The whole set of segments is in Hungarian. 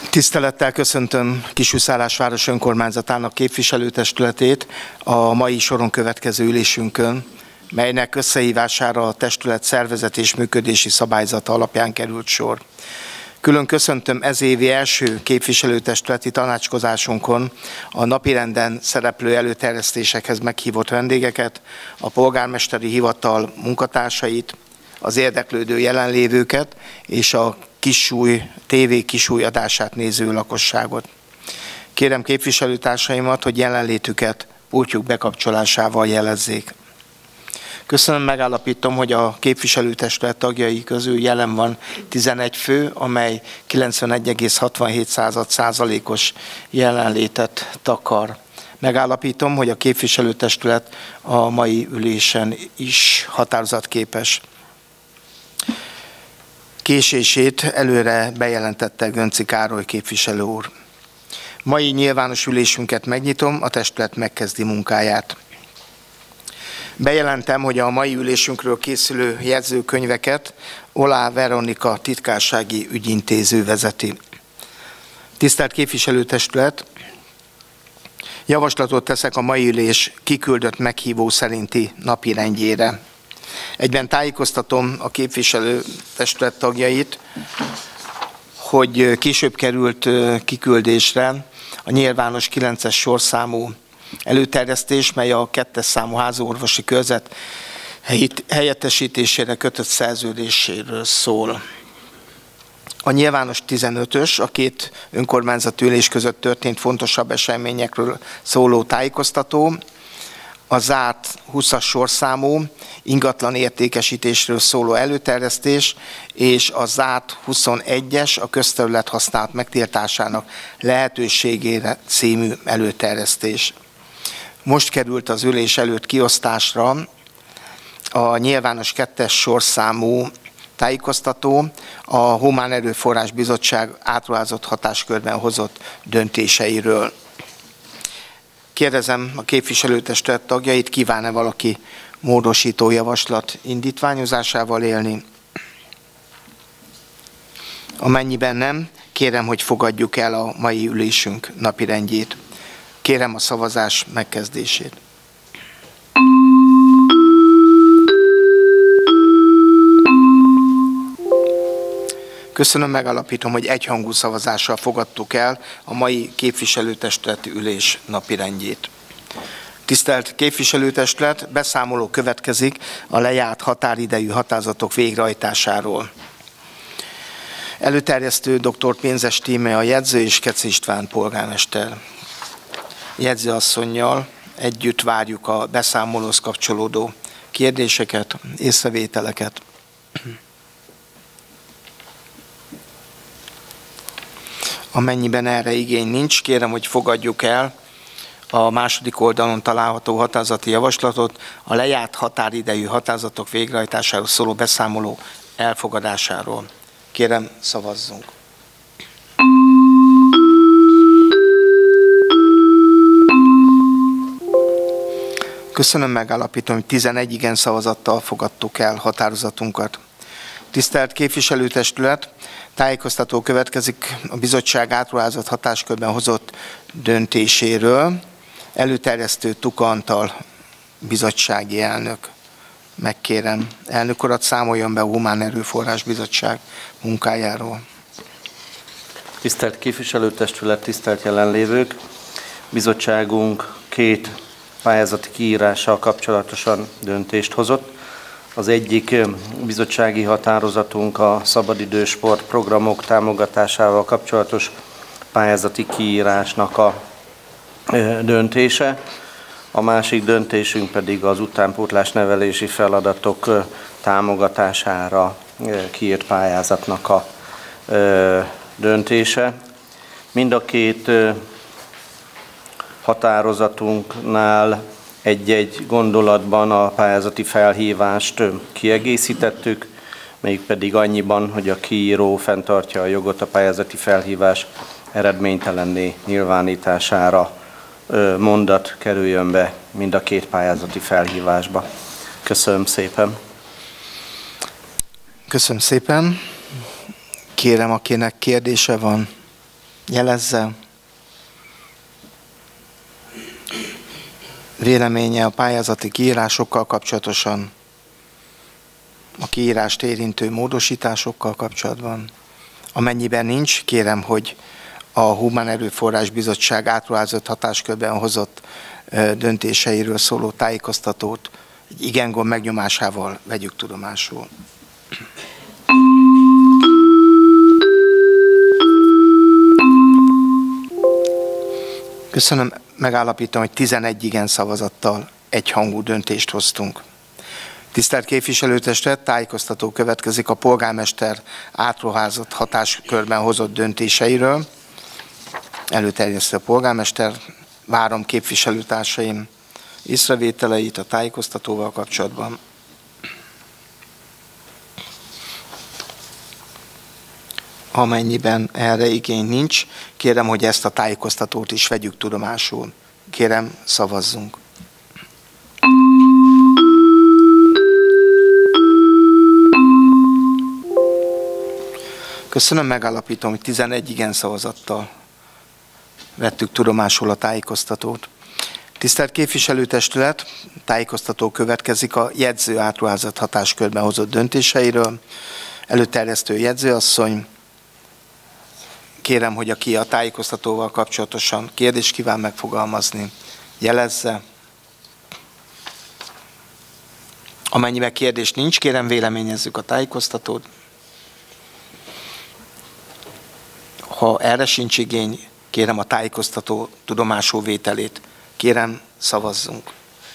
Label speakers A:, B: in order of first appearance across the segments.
A: Tisztelettel köszöntöm Kisújszálás város önkormányzatának képviselőtestületét a mai soron következő ülésünkön, melynek összehívására a testület szervezet és működési szabályzata alapján került sor. Külön köszöntöm ez évi első képviselőtestületi tanácskozásunkon a napirenden szereplő előterjesztésekhez meghívott vendégeket, a polgármesteri hivatal munkatársait, az érdeklődő jelenlévőket és a Kissúly TV Kissúly adását néző lakosságot. Kérem képviselőtársaimat, hogy jelenlétüket pultjuk bekapcsolásával jelezzék. Köszönöm, megállapítom, hogy a képviselőtestület tagjai közül jelen van 11 fő, amely 91,67%-os jelenlétet takar. Megállapítom, hogy a képviselőtestület a mai ülésen is határozatképes. Késését előre bejelentette Gönci Károly képviselő úr. Mai nyilvános ülésünket megnyitom, a testület megkezdi munkáját. Bejelentem, hogy a mai ülésünkről készülő jegyzőkönyveket Olá Veronika titkársági ügyintéző vezeti. Tisztelt képviselőtestület, javaslatot teszek a mai ülés kiküldött meghívó szerinti napirendjére. Egyben tájékoztatom a képviselőtestület tagjait, hogy később került kiküldésre a nyilvános 9-es sorszámú előterjesztés, mely a 2-es számú háziorvosi körzet helyettesítésére kötött szerződéséről szól. A nyilvános 15-ös, a két önkormányzati ülés között történt fontosabb eseményekről szóló tájékoztató, a zárt 20-as sorszámú ingatlan értékesítésről szóló előterjesztés és a zárt 21-es, a közterület használat megtiltásának lehetőségére című előterjesztés. Most került az ülés előtt kiosztásra a nyilvános 2-es sorszámú tájékoztató a Humán Erőforrás Bizottság átruházott hatáskörben hozott döntéseiről. Kérdezem a képviselőtestület tagjait, kíván-e valaki módosító javaslat indítványozásával élni? Amennyiben nem, kérem, hogy fogadjuk el a mai ülésünk napirendjét. Kérem a szavazás megkezdését. Köszönöm, megalapítom, hogy egyhangú szavazással fogadtuk el a mai képviselőtestületi ülés napirendjét. Tisztelt képviselőtestület, beszámoló következik a lejárt határidejű határozatok végrehajtásáról. Előterjesztő dr. Pénzes Tíme a jegyző és Kecz István polgármester. Jegyzőasszonnyal együtt várjuk a beszámolóhoz kapcsolódó kérdéseket, észrevételeket. Amennyiben erre igény nincs, kérem, hogy fogadjuk el a második oldalon található határozati javaslatot a lejárt határidejű határozatok végrehajtásáról szóló beszámoló elfogadásáról. Kérem, szavazzunk. Köszönöm, megállapítom, hogy 11 igen szavazattal fogadtuk el határozatunkat. Tisztelt képviselőtestület, tájékoztató következik a bizottság átruházott hatáskörben hozott döntéséről. Előterjesztő Tuka Antal bizottsági elnök. Megkérem, elnök urat, számoljon be a Humán Erőforrás Bizottság munkájáról.
B: Tisztelt képviselőtestület, tisztelt jelenlévők! Bizottságunk 2 pályázati kiírással kapcsolatosan döntést hozott. Az egyik bizottsági határozatunk a szabadidős sportprogramok támogatásával kapcsolatos pályázati kiírásnak a döntése. A másik döntésünk pedig az utánpótlás nevelési feladatok támogatására kiírt pályázatnak a döntése. Mind a 2 határozatunknál egy-egy gondolatban a pályázati felhívást kiegészítettük, mégpedig annyiban, hogy a kiíró fenntartja a jogot a pályázati felhívás eredménytelenné nyilvánítására mondat kerüljön be mind a 2 pályázati felhívásba. Köszönöm szépen.
A: Köszönöm szépen. Kérem, akinek kérdése van. jelezze. Véleménye a pályázati kiírásokkal kapcsolatosan, a kiírást érintő módosításokkal kapcsolatban. Amennyiben nincs, kérem, hogy a Humán Erőforrás Bizottság átruházott hatáskörben hozott döntéseiről szóló tájékoztatót egy igen-gomb megnyomásával vegyük tudomásul. Köszönöm, megállapítom, hogy 11 igen szavazattal egyhangú döntést hoztunk. Tisztelt képviselőtestület, tájékoztató következik a polgármester átruházott hatáskörben hozott döntéseiről. Előterjesztő a polgármester, várom képviselőtársaim észrevételeit a tájékoztatóval kapcsolatban. Amennyiben erre igény nincs, kérem, hogy ezt a tájékoztatót is vegyük tudomásul. Kérem, szavazzunk. Köszönöm, megállapítom, hogy 11 igen szavazattal vettük tudomásul a tájékoztatót. Tisztelt képviselőtestület, tájékoztató következik a jegyző átruházott hatáskörben hozott döntéseiről. Előterjesztő jegyzőasszony, kérem, hogy aki a tájékoztatóval kapcsolatosan kérdést kíván megfogalmazni, jelezze. Amennyiben kérdés nincs, kérem, véleményezzük a tájékoztatót. Ha erre sincs igény, kérem a tájékoztató tudomásul vételét. Kérem, szavazzunk.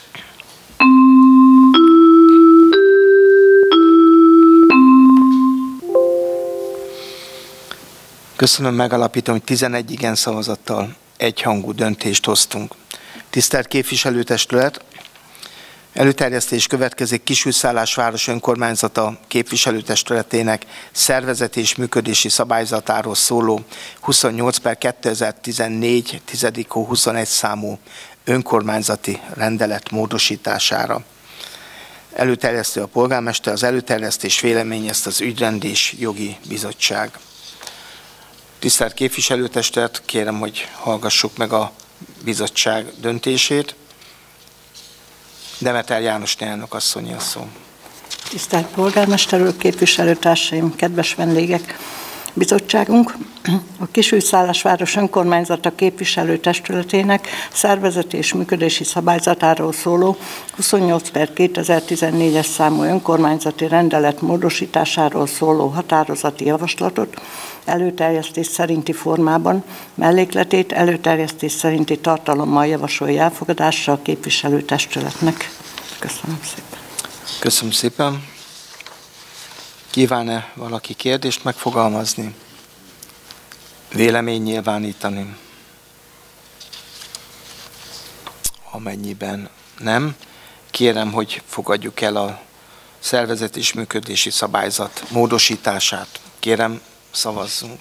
A: Köszönöm, megalapítom, hogy 11 igen szavazattal egyhangú döntést hoztunk. Tisztelt képviselőtestület, előterjesztés következik Kishűszállás város önkormányzata képviselőtestületének szervezeti és működési szabályzatáról szóló 28/2014 10-21 számú önkormányzati rendelet módosítására. Előterjesztő a polgármester, az előterjesztés véleményezt az Ügyrendi és Jogi Bizottság. Tisztelt képviselőtestület, kérem, hogy hallgassuk meg a bizottság döntését. Demeter János elnök asszonyi a szó.
C: Tisztelt polgármester úr, képviselőtársaim, kedves vendégek! Bizottságunk a Kishűszállásváros önkormányzata képviselőtestületének szervezeti és működési szabályzatáról szóló 28/2014-es számú önkormányzati rendelet módosításáról szóló határozati javaslatot előterjesztés szerinti formában, mellékletét előterjesztés szerinti tartalommal javasolja elfogadásra a képviselőtestületnek. Köszönöm szépen.
A: Köszönöm szépen. Kíván-e valaki kérdést megfogalmazni? Vélemény nyilvánítani? Amennyiben nem, kérem, hogy fogadjuk el a szervezet és működési szabályzat módosítását. Kérem, szavazzunk.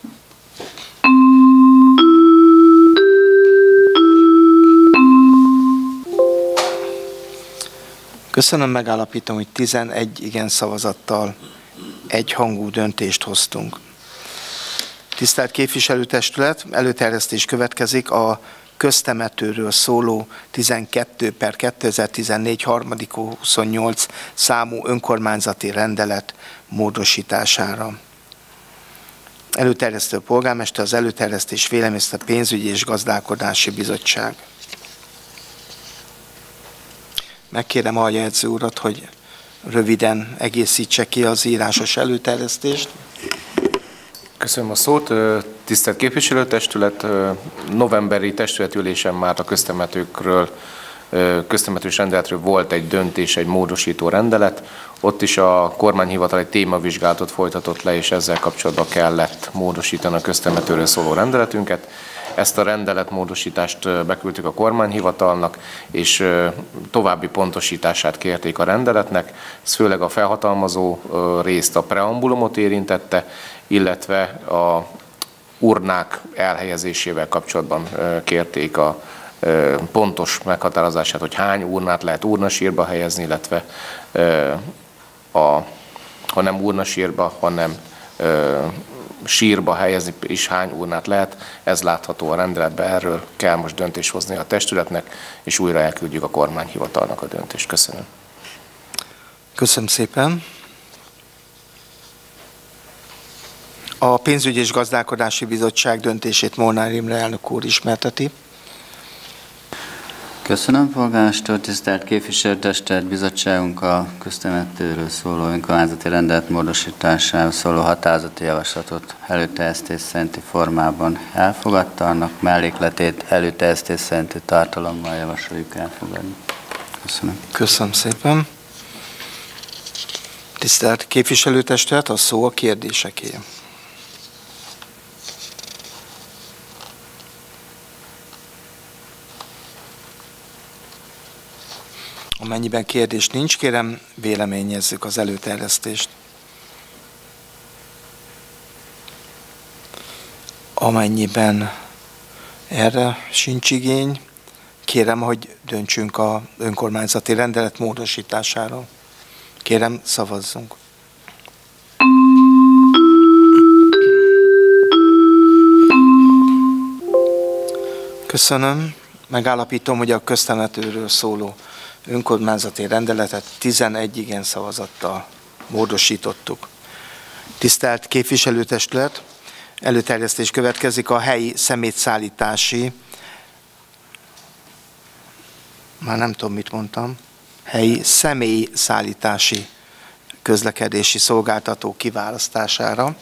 A: Köszönöm, megállapítom, hogy 11 igen szavazattal egyhangú döntést hoztunk. Tisztelt képviselőtestület, előterjesztés következik a köztemetőről szóló 12/2014 3/28 számú önkormányzati rendelet módosítására. Előterjesztő polgármester, az előterjesztés véleményezte a Pénzügyi és Gazdálkodási Bizottság. Megkérem a jegyző urat, hogy röviden egészítse ki az írásos előterjesztést.
D: Köszönöm a szót. Tisztelt képviselőtestület, novemberi testületülésen már a köztemetős rendeletről volt egy döntés, egy módosító rendelet. Ott is a kormányhivatal egy témavizsgálatot folytatott le, és ezzel kapcsolatban kellett módosítani a köztemetőről szóló rendeletünket. Ezt a rendeletmódosítást beküldtük a kormányhivatalnak, és további pontosítását kérték a rendeletnek. Ez főleg a felhatalmazó részt, a preambulumot érintette, illetve a urnák elhelyezésével kapcsolatban kérték a pontos meghatározását, hogy hány urnát lehet urnasírba helyezni, illetve ha nem urnasírba, hanem sírba helyezni is hány urnát lehet, ez látható a rendeletben, erről kell most döntést hozni a testületnek, és újra elküldjük a kormányhivatalnak a döntést. Köszönöm.
A: Köszönöm szépen. A Pénzügyi és Gazdálkodási Bizottság döntését Molnár Imre elnök úr ismerteti.
E: Köszönöm, polgármester, tisztelt képviselőtestület, bizottságunk a köztemetőről szóló önkormányzati rendelet módosításáról szóló határozati javaslatot előterjesztés szerinti formában elfogadta, annak mellékletét előterjesztés szerinti tartalommal javasoljuk elfogadni. Köszönöm.
A: Köszönöm szépen. Tisztelt képviselőtestület, a szó a kérdéseké. Amennyiben kérdés nincs, kérem, véleményezzük az előterjesztést. Amennyiben erre sincs igény, kérem, hogy döntsünk az önkormányzati rendelet módosításáról. Kérem, szavazzunk. Köszönöm. Megállapítom, hogy a köztemetőről szóló önkormányzati rendeletet 11 igen szavazattal módosítottuk. Tisztelt képviselőtestület, előterjesztés következik a helyi szemétszállítási, már nem tudom, mit mondtam, helyi személyszállítási közlekedési szolgáltató kiválasztására.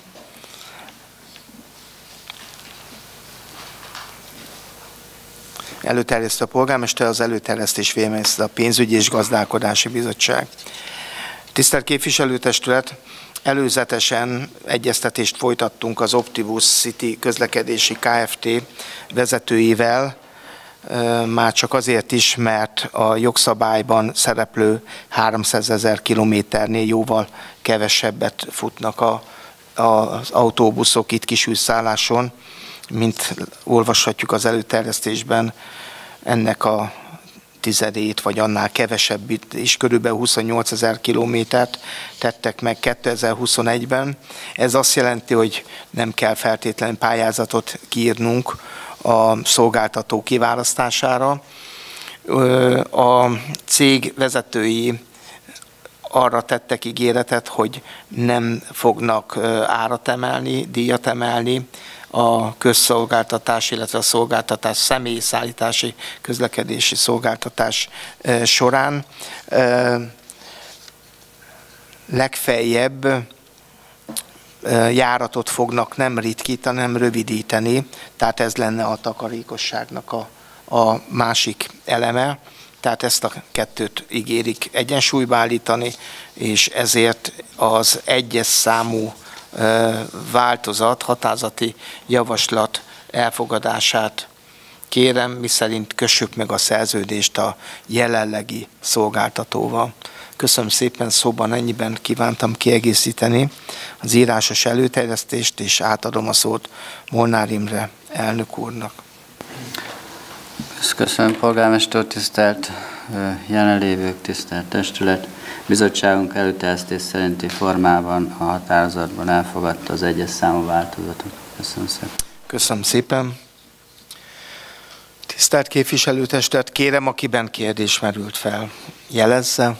A: Előterjesztő a polgármester, az előterjesztés véleményezte a Pénzügyi és Gazdálkodási Bizottság. Tisztelt képviselőtestület, előzetesen egyeztetést folytattunk az Optimus City közlekedési Kft. Vezetőivel, már csak azért is, mert a jogszabályban szereplő 300 000 kilométernél jóval kevesebbet futnak az autóbuszok itt Kishűszálláson, mint olvashatjuk az előterjesztésben, ennek a tizedét vagy annál kevesebbit is, körülbelül 28 000 kilométert tettek meg 2021-ben. Ez azt jelenti, hogy nem kell feltétlenül pályázatot kiírnunk a szolgáltató kiválasztására. A cég vezetői arra tettek ígéretet, hogy nem fognak árat emelni, díjat emelni a közszolgáltatás, illetve a szolgáltatás személyszállítási közlekedési szolgáltatás során. Legfeljebb járatot fognak nem ritkítani, nem rövidíteni, tehát ez lenne a takarékosságnak a másik eleme. Tehát ezt a kettőt ígérik egyensúlyba állítani, és ezért az egyes számú változat, határozati javaslat elfogadását kérem, miszerint kössük meg a szerződést a jelenlegi szolgáltatóval. Köszönöm szépen, szóban ennyiben kívántam kiegészíteni az írásos előterjesztést, és átadom a szót Molnár Imre elnök úrnak.
E: Köszönöm, polgármester, tisztelt jelenlévők, tisztelt testület. Bizottságunk előterjesztés szerinti formában a határozatban elfogadta az egyes számú változatot. Köszönöm szépen.
A: Köszönöm szépen. Tisztelt képviselőtestet, kérem, akiben kérdés merült fel, jelezze.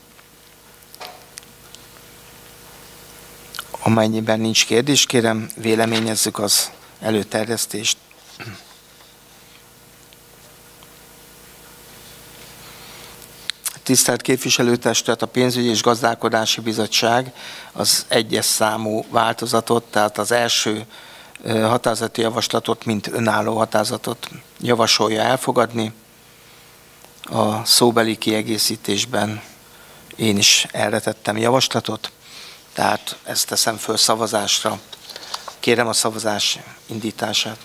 A: Amennyiben nincs kérdés, kérem, véleményezzük az előterjesztést. Tisztelt képviselőtestet, a Pénzügyi és Gazdálkodási Bizottság az egyes számú változatot, tehát az első határozati javaslatot, mint önálló határozatot javasolja elfogadni. A szóbeli kiegészítésben én is erre tettem javaslatot, tehát ezt teszem föl szavazásra. Kérem a szavazás indítását.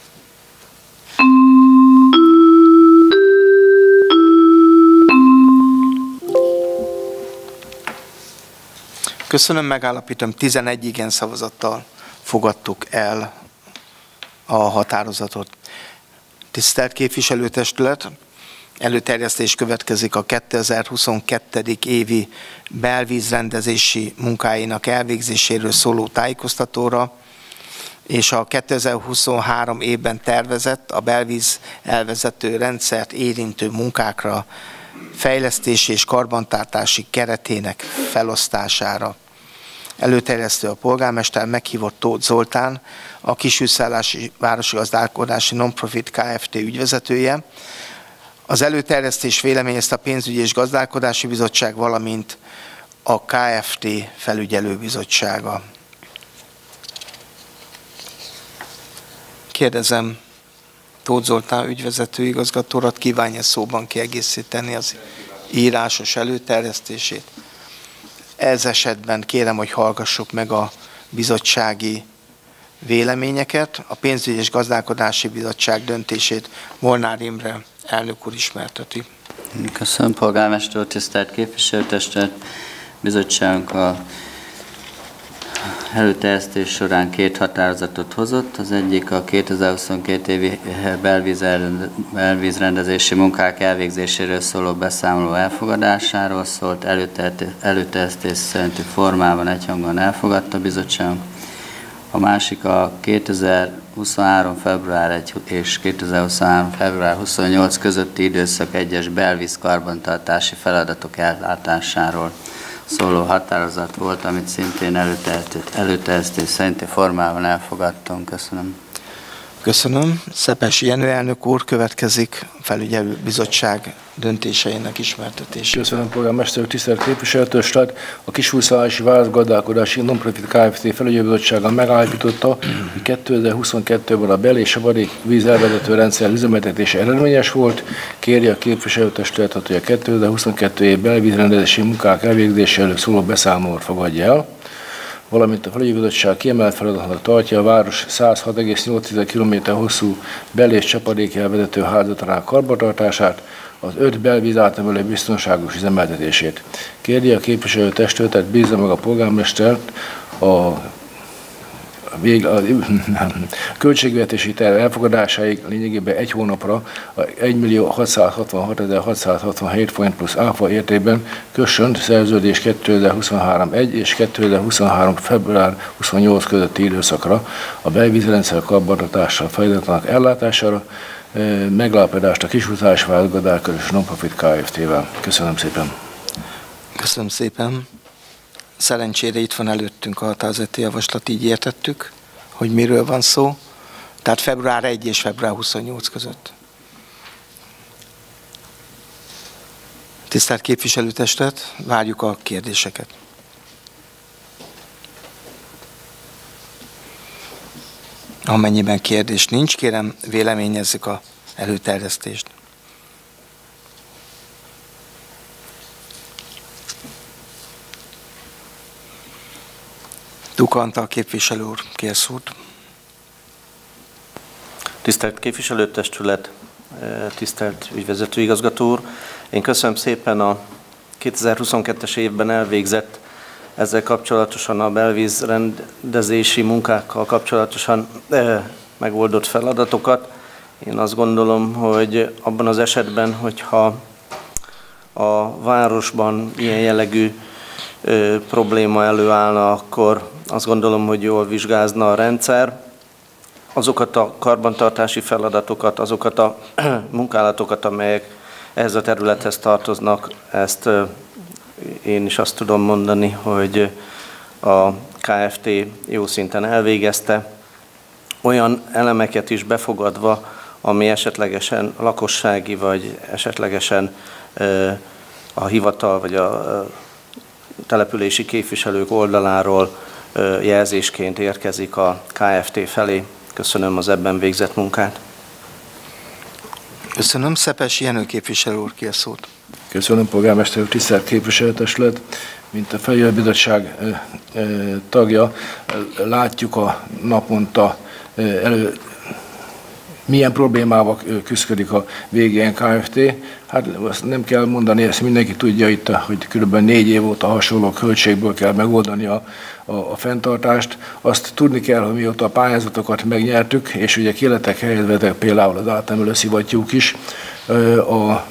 A: Köszönöm, megállapítom, 11 igen szavazattal fogadtuk el a határozatot. Tisztelt képviselőtestület, előterjesztés következik a 2022. évi belvízrendezési munkáinak elvégzéséről szóló tájékoztatóra. és a 2023 évben tervezett a belvíz elvezető rendszert érintő munkákra, fejlesztési és karbantartási keretének felosztására. Előterjesztő a polgármester, meghívott Tóth Zoltán, a Kishűszállási Városi Gazdálkodási Nonprofit Kft. Ügyvezetője. Az előterjesztés véleményezte a Pénzügyi és Gazdálkodási Bizottság, valamint a Kft. Felügyelőbizottsága. Kérdezem Tóth Zoltán ügyvezető igazgatórat, kívánja szóban kiegészíteni az írásos előterjesztését. Ez esetben kérem, hogy hallgassuk meg a bizottsági véleményeket. A Pénzügyi és Gazdálkodási Bizottság döntését Molnár Imre elnök úr ismerteti.
E: Köszönöm, polgármester úr, tisztelt képviselőtestület. Bizottságunk a előterjesztés során 2 határozatot hozott. Az egyik a 2022 évi belvízrendezési munkák elvégzéséről szóló beszámoló elfogadásáról szólt, előterjesztés szerinti formában egyhangúan elfogadta a bizottság. A másik a 2023. február 1 és 2023. február 28 közötti időszak egyes belvíz karbantartási feladatok ellátásáról szóló határozat volt, amit szintén előterjesztés szerinti formában elfogadtunk. Köszönöm.
A: Köszönöm. Szepesi Jenő elnök úr, következik a Felügyelő Bizottság döntéseinek ismertetése.
F: Köszönöm, polgármester, tisztelt képviselőtestület. A Kishűszállási Városi Gazdálkodási Nonprofit Kft. Felügyelőbizottsága megállapította, hogy 2022-ben a bel- és avadék víz elvezető rendszer üzemeltetése eredményes volt. Kéri a képviselőtestületet, hogy a 2022 év belvízrendezési munkák elvégzéséről szóló beszámolót fogadja el, valamint a felügyelőbizottság kiemelt feladatnak tartja a város 106,8 km hosszú bel- és csapadék elvezető hálózatának karbantartását, az 5 belvíz átemelő biztonságos üzemeltetését. Kéri a képviselőtestületet, bízza meg a polgármestert a költségvetési terv elfogadásáig lényegében 1 hónapra 1.666.667 forint plusz áfa értékben kössön szerződés 2023. 1 és 2023. február 28 közötti időszakra a belvízrendszer karbantartással feladatának ellátására, megállapodást a Kishűszállási Városi Gazdálkodási Nonprofit Kft-vel. Köszönöm szépen.
A: Köszönöm szépen. Szerencsére itt van előttünk a határozati javaslat, így értettük, hogy miről van szó. Tehát február 1 és február 28 között. Tisztelt képviselőtestület, várjuk a kérdéseket. Amennyiben kérdés nincs, kérem véleményezzük az előterjesztést. Duka Antal képviselő úr, kér szót.
B: Tisztelt képviselőtestület, tisztelt ügyvezető igazgató úr! Én köszönöm szépen a 2022-es évben elvégzett ezzel kapcsolatosan a belvíz rendezési munkákkal kapcsolatosan megoldott feladatokat. Én azt gondolom, hogy abban az esetben, hogyha a városban ilyen jellegű probléma előállna, akkor azt gondolom, hogy jól vizsgázna a rendszer. Azokat a karbantartási feladatokat, azokat a munkálatokat, amelyek ehhez a területhez tartoznak, ezt én is azt tudom mondani, hogy a Kft. Jó szinten elvégezte, olyan elemeket is befogadva, ami esetlegesen lakossági, vagy esetlegesen a hivatal, vagy a települési képviselők oldaláról jelzésként érkezik a Kft. Felé. Köszönöm az ebben végzett munkát.
A: Köszönöm. Szepesi Jenő képviselő úr, kér szót.
F: Köszönöm, polgármester úr, tisztelt képviselőtestület. Mint a Felügyelőbizottság tagja, látjuk a naponta milyen problémával küzdik a VGN Kft. Hát azt nem kell mondani, ezt mindenki tudja itt, hogy kb. 4 év óta hasonló költségből kell megoldani a fenntartást. Azt tudni kell, hogy mióta a pályázatokat megnyertük, és ugye ki lettek helyezve például az átemelő szivattyúk is, a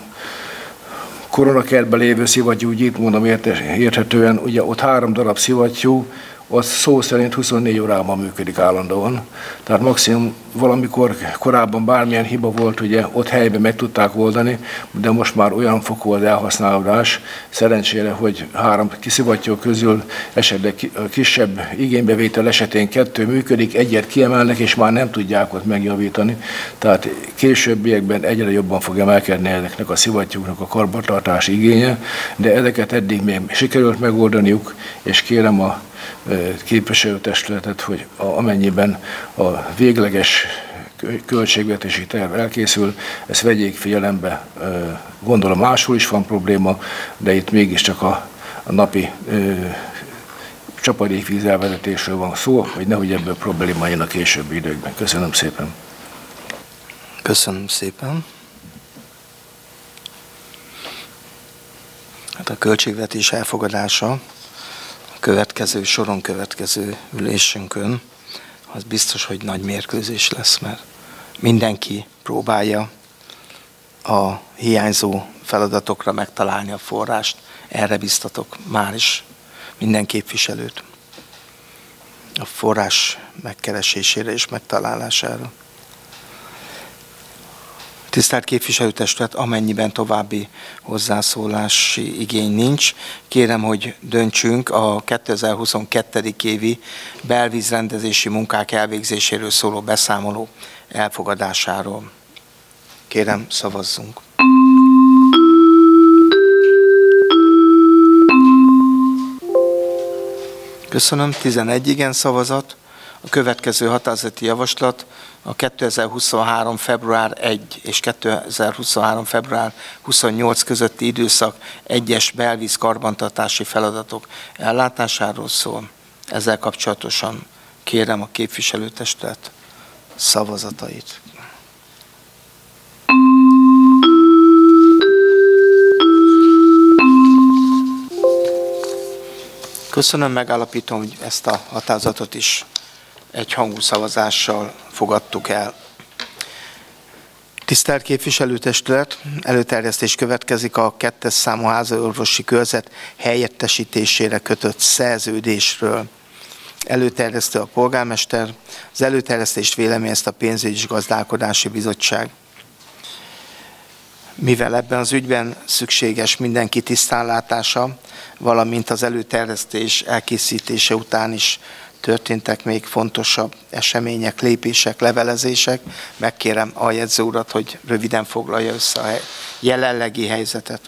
F: koronakertben lévő szivattyú, úgy itt mondom érthetően, ugye ott 3 darab szivattyú, az szó szerint 24 órában működik állandóan. Tehát maximum valamikor korábban bármilyen hiba volt, ugye ott helyben meg tudták oldani, de most már olyan fokú az elhasználódás, szerencsére, hogy 3 kiszivattyú közül esetleg kisebb igénybevétel esetén 2 működik, egyet kiemelnek, és már nem tudják ott megjavítani. Tehát későbbiekben egyre jobban fog emelkedni ezeknek a szivattyúknak a karbantartási igénye, de ezeket eddig még sikerült megoldaniuk, és kérem a képviselőtestületet, hogy amennyiben a végleges költségvetési terv elkészül, ezt vegyék figyelembe. Gondolom máshol is van probléma, de itt mégiscsak a napi csapadékvíz elvezetésről van szó, hogy nehogy ebből probléma jön a későbbi időkben. Köszönöm szépen.
A: Köszönöm szépen. Hát a költségvetés elfogadása soron következő ülésünkön, az biztos, hogy nagy mérkőzés lesz, mert mindenki próbálja a hiányzó feladatokra megtalálni a forrást. Erre biztatok már is minden képviselőt a forrás megkeresésére és megtalálására. Tisztelt képviselőtestület, amennyiben további hozzászólási igény nincs, kérem, hogy döntsünk a 2022. évi belvízrendezési munkák elvégzéséről szóló beszámoló elfogadásáról. Kérem, szavazzunk. Köszönöm, 11 igen szavazat. A következő határozati javaslat a 2023. február 1 és 2023. február 28 közötti időszak egyes belvíz karbantartási feladatok ellátásáról szól. Ezzel kapcsolatosan kérem a képviselőtestület szavazatait. Köszönöm, megállapítom, hogy ezt a határozatot is egyhangú szavazással fogadtuk el. Tisztelt képviselőtestület, előterjesztés következik a 2. számú háziorvosi körzet helyettesítésére kötött szerződésről. Előterjesztő a polgármester, az előterjesztést véleményezte a pénzügyi és gazdálkodási bizottság. Mivel ebben az ügyben szükséges mindenki tisztánlátása, valamint az előterjesztés elkészítése után is történtek még fontosabb események, lépések, levelezések. Megkérem a jegyző urat, hogy röviden foglalja össze a jelenlegi helyzetet.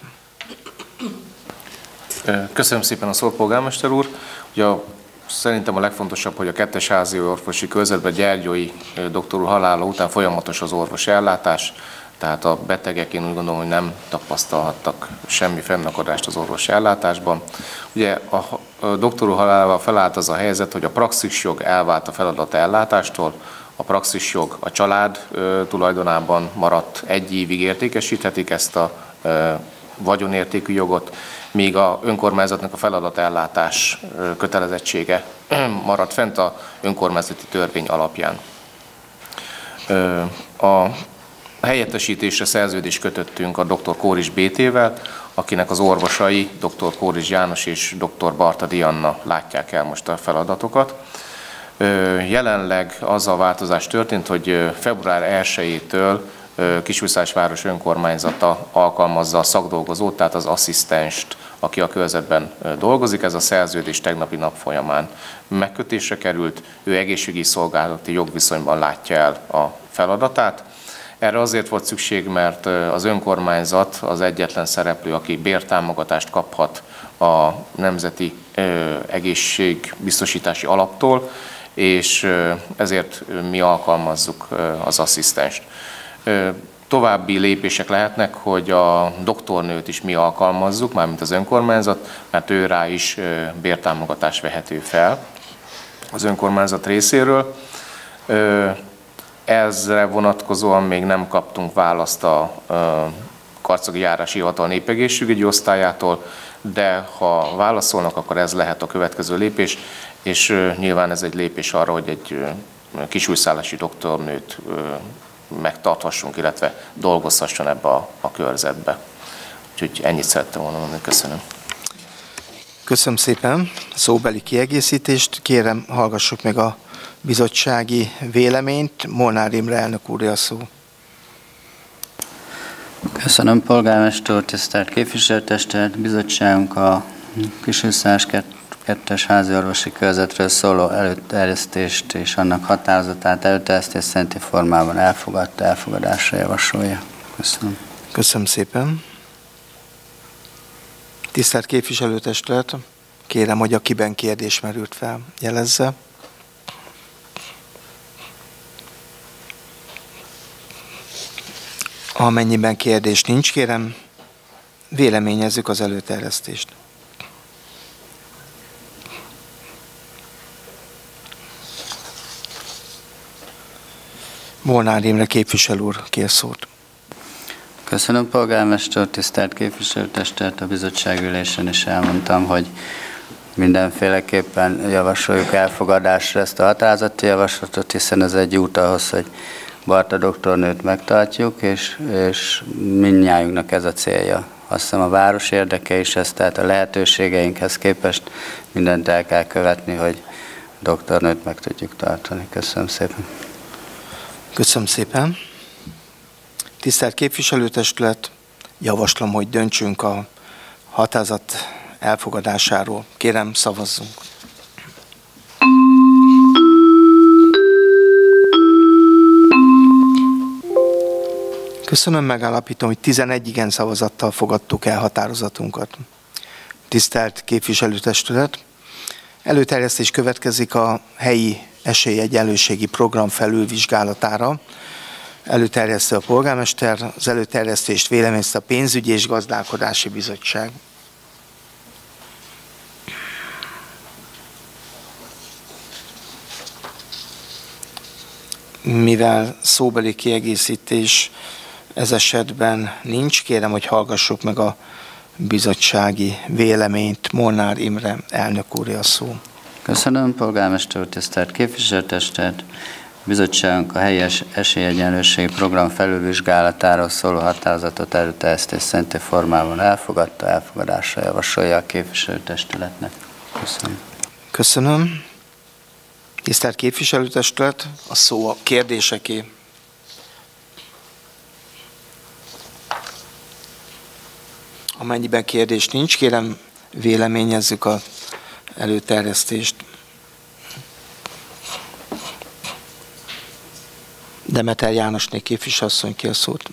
D: Köszönöm szépen a szót, polgármester úr. Ugye szerintem a legfontosabb, hogy a 2. házi orvosi körzetben Gyergyói doktor úr halála után folyamatos az orvosi ellátás, tehát a betegek, én úgy gondolom, hogy nem tapasztalhattak semmi fennakadást az orvosi ellátásban. Ugye a doktor úr halálával felállt az a helyzet, hogy a praxisjog elvált a feladat ellátástól, a praxisjog a család tulajdonában maradt, 1 évig értékesíthetik ezt a vagyonértékű jogot, míg a önkormányzatnak a feladatellátás kötelezettsége maradt fent a önkormányzati törvény alapján. A helyettesítésre szerződést kötöttünk a dr. Kóris BT-vel, akinek az orvosai dr. Kóris János és dr. Bartadi Anna látják el most a feladatokat. Jelenleg az a változás történt, hogy február 1-től Kisújszásváros önkormányzata alkalmazza a szakdolgozót, tehát az asszisztenst, aki a körzetben dolgozik. Ez a szerződés tegnapi nap folyamán megkötésre került, ő egészségügyi szolgálati jogviszonyban látja el a feladatát. Erre azért volt szükség, mert az önkormányzat az egyetlen szereplő, aki bértámogatást kaphat a Nemzeti Egészségbiztosítási Alaptól, és ezért mi alkalmazzuk az asszisztenst. További lépések lehetnek, hogy a doktornőt is mi alkalmazzuk, mármint az önkormányzat, mert ő rá is bértámogatás vehető fel az önkormányzat részéről. Ezre vonatkozóan még nem kaptunk választ a Karcagi Járási Hivatal népegészségügyi osztályától, de ha válaszolnak, akkor ez lehet a következő lépés, és nyilván ez egy lépés arra, hogy egy kisújszállási doktornőt megtarthassunk, illetve dolgozhasson ebbe a körzetbe. Úgyhogy ennyit szerettem volna mondani. Köszönöm.
A: Köszönöm szépen a szóbeli kiegészítést. Kérem, hallgassuk meg a bizottsági véleményt. Molnár Imre elnök úr, a szó.
E: Köszönöm, polgármester úr, tisztelt képviselőtestület. Bizottságunk a Kishúszás 2-es háziorvosi körzetről szóló előterjesztést és annak határozatát előterjesztés szerinti formában elfogadásra javasolja. Köszönöm.
A: Köszönöm szépen. Tisztelt képviselőtestület, kérem, hogy akiben kérdés merült fel, jelezze. Amennyiben kérdés nincs, kérem, véleményezzük az előterjesztést. Molnár Imre képviselő úr kér szót.
E: Köszönöm, polgármester, tisztelt képviselőtestület. A bizottságülésen is elmondtam, hogy mindenféleképpen javasoljuk elfogadásra ezt a határozati javaslatot, hiszen ez egy út ahhoz, hogy Barta doktornőt megtartjuk, és mindnyájunknak ez a célja. Azt hiszem a város érdeke is ez, tehát a lehetőségeinkhez képest mindent el kell követni, hogy doktornőt meg tudjuk tartani. Köszönöm szépen.
A: Köszönöm szépen. Tisztelt képviselőtestület, javaslom, hogy döntsünk a határozat elfogadásáról. Kérem, szavazzunk. Köszönöm, megállapítom, hogy 11 igen szavazattal fogadtuk el határozatunkat. Tisztelt képviselőtestület, előterjesztés következik a helyi esélyegyenlőségi program felülvizsgálatára. Előterjesztő a polgármester, az előterjesztést véleményezte a pénzügyi és gazdálkodási bizottság. Mivel szóbeli kiegészítés ez esetben nincs, kérem, hogy hallgassuk meg a bizottsági véleményt. Molnár Imre elnök úr, a szó.
E: Köszönöm, polgármester úr, tisztelt képviselőtestület. Bizottságunk a helyi esélyegyenlőségi program felülvizsgálatáról szóló határozatot előterjesztés szerinti formában elfogadta, elfogadásra javasolja a képviselőtestületnek. Köszönöm.
A: Köszönöm. Tisztelt képviselőtestület, a szó a kérdéseké. Amennyiben kérdés nincs, kérem, véleményezzük az előterjesztést. Demeter Jánosné képviselőasszony kér szót.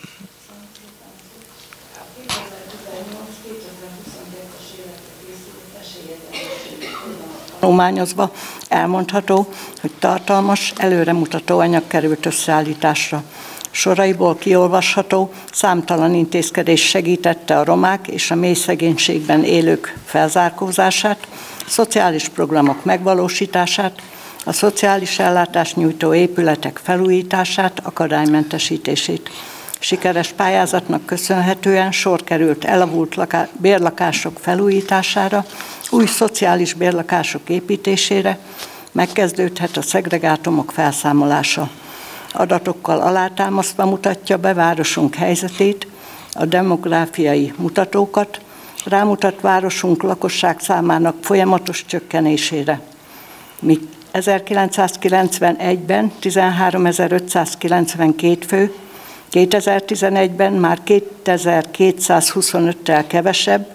C: Tanulmányozva elmondható, hogy tartalmas, előremutató anyag került összeállításra. Soraiból kiolvasható, számtalan intézkedés segítette a romák és a mély szegénységben élők felzárkózását, szociális programok megvalósítását, a szociális ellátást nyújtó épületek felújítását, akadálymentesítését. Sikeres pályázatnak köszönhetően sor került elavult bérlakások felújítására, új szociális bérlakások építésére, megkezdődhet a szegregátumok felszámolása. Adatokkal alátámasztva mutatja be városunk helyzetét, a demográfiai mutatókat, rámutat városunk lakosság számának folyamatos csökkenésére. Míg 1991-ben 13.592 fő, 2011-ben már 2225-tel kevesebb,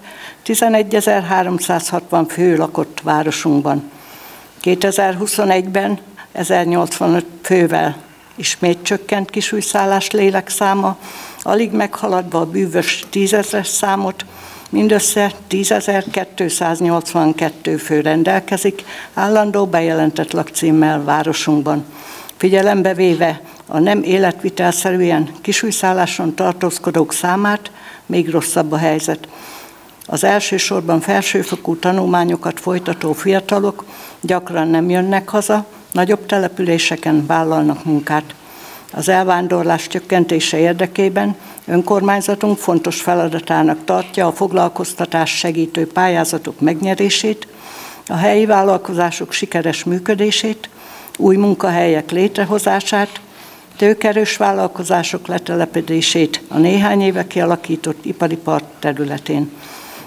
C: 11.360 fő lakott városunkban. 2021-ben 1085 fővel ismét csökkent Kishújszálás lélekszáma, alig meghaladva a bűvös 10 000-es számot, mindössze 10.282 fő rendelkezik állandó bejelentett lakcímmel városunkban. Figyelembe véve a nem életvitelszerűen Kishújszáláson tartózkodók számát, még rosszabb a helyzet. Az elsősorban felsőfokú tanulmányokat folytató fiatalok gyakran nem jönnek haza, nagyobb településeken vállalnak munkát. Az elvándorlás csökkentése érdekében önkormányzatunk fontos feladatának tartja a foglalkoztatás segítő pályázatok megnyerését, a helyi vállalkozások sikeres működését, új munkahelyek létrehozását, tőkerős vállalkozások letelepedését a néhány éve kialakított ipari park területén.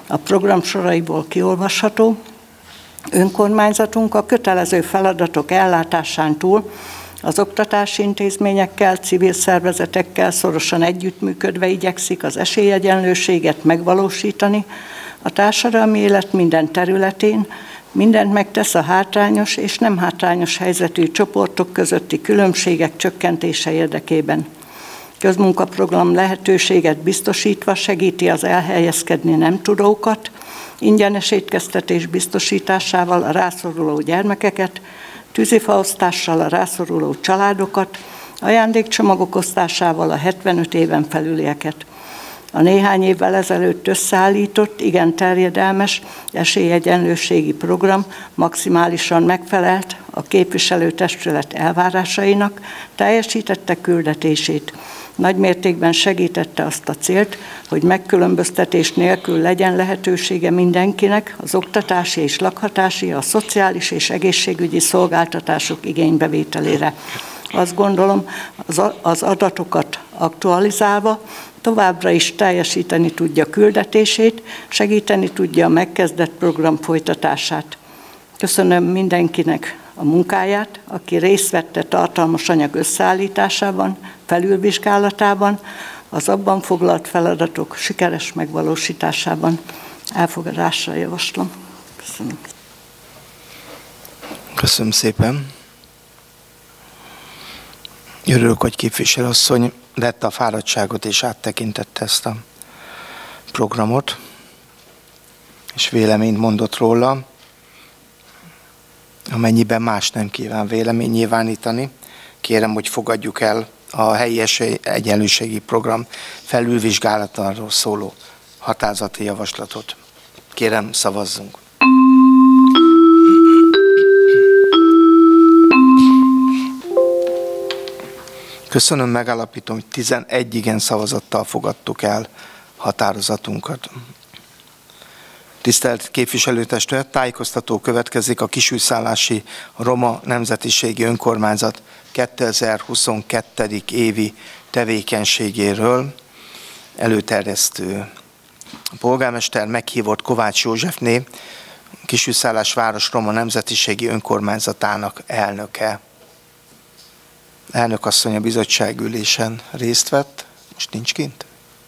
C: A program soraiból kiolvasható, önkormányzatunk a kötelező feladatok ellátásán túl az oktatási intézményekkel, civil szervezetekkel szorosan együttműködve igyekszik az esélyegyenlőséget megvalósítani a társadalmi élet minden területén, mindent megtesz a hátrányos és nem hátrányos helyzetű csoportok közötti különbségek csökkentése érdekében. Közmunkaprogram lehetőséget biztosítva segíti az elhelyezkedni nem tudókat, ingyenes étkeztetés biztosításával a rászoruló gyermekeket, tűzifaosztással a rászoruló családokat, ajándékcsomagok osztásával a 75 éven felülieket. A néhány évvel ezelőtt összeállított, igen terjedelmes esélyegyenlőségi program maximálisan megfelelt a képviselőtestület elvárásainak, teljesítette küldetését. Nagy mértékben segítette azt a célt, hogy megkülönböztetés nélkül legyen lehetősége mindenkinek az oktatási és lakhatási, a szociális és egészségügyi szolgáltatások igénybevételére. Azt gondolom, az adatokat aktualizálva továbbra is teljesíteni tudja küldetését, segíteni tudja a megkezdett program folytatását. Köszönöm mindenkinek a munkáját, aki részt vette tartalmas anyag összeállításában, felülvizsgálatában, az abban foglalt feladatok sikeres megvalósításában. Elfogadásra javaslom. Köszönöm.
A: Köszönöm szépen. Örülök, hogy képviselőasszony vette a fáradtságot és áttekintette ezt a programot, és véleményt mondott róla. Amennyiben más nem kíván vélemény nyilvánítani, kérem, hogy fogadjuk el a helyi egyenlőségi program felülvizsgálatáról szóló határozati javaslatot. Kérem, szavazzunk. Köszönöm, megállapítom, hogy 11 igen szavazattal fogadtuk el határozatunkat. Tisztelt képviselőtestület, tájékoztató következik a Kishűszállási Roma Nemzetiségi Önkormányzat 2022. évi tevékenységéről. Előterjesztő a polgármester meghívott Kovács Józsefné, Kishűszállás város Roma Nemzetiségi Önkormányzatának elnöke. Elnök asszony a bizottságülésen részt vett, most nincs kint?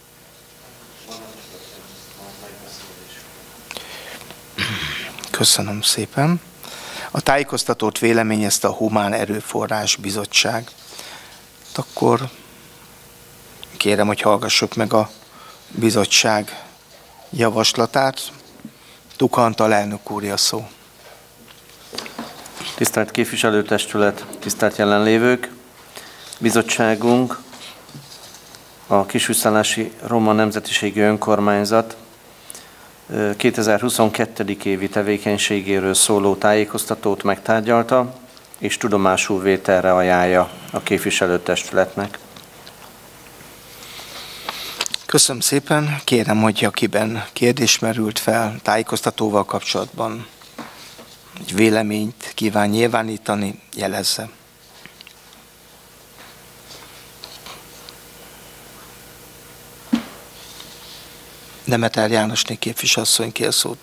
A: Köszönöm szépen. A tájékoztatót véleményezte a Humán Erőforrás Bizottság. Akkor kérem, hogy hallgassuk meg a bizottság javaslatát. Tuka Antal elnök úr, a szó.
B: Tisztelt képviselőtestület, tisztelt jelenlévők! Bizottságunk, a Kishűszállási Roma Nemzetiségi Önkormányzat 2022. évi tevékenységéről szóló tájékoztatót megtárgyalta, és tudomásul vételre ajánlja a képviselőtestületnek.
A: Köszönöm szépen. Kérem, hogy akiben kérdés merült fel tájékoztatóval kapcsolatban, egy véleményt kíván nyilvánítani, jelezze. Demeter Jánosné képviselőasszony kér szót.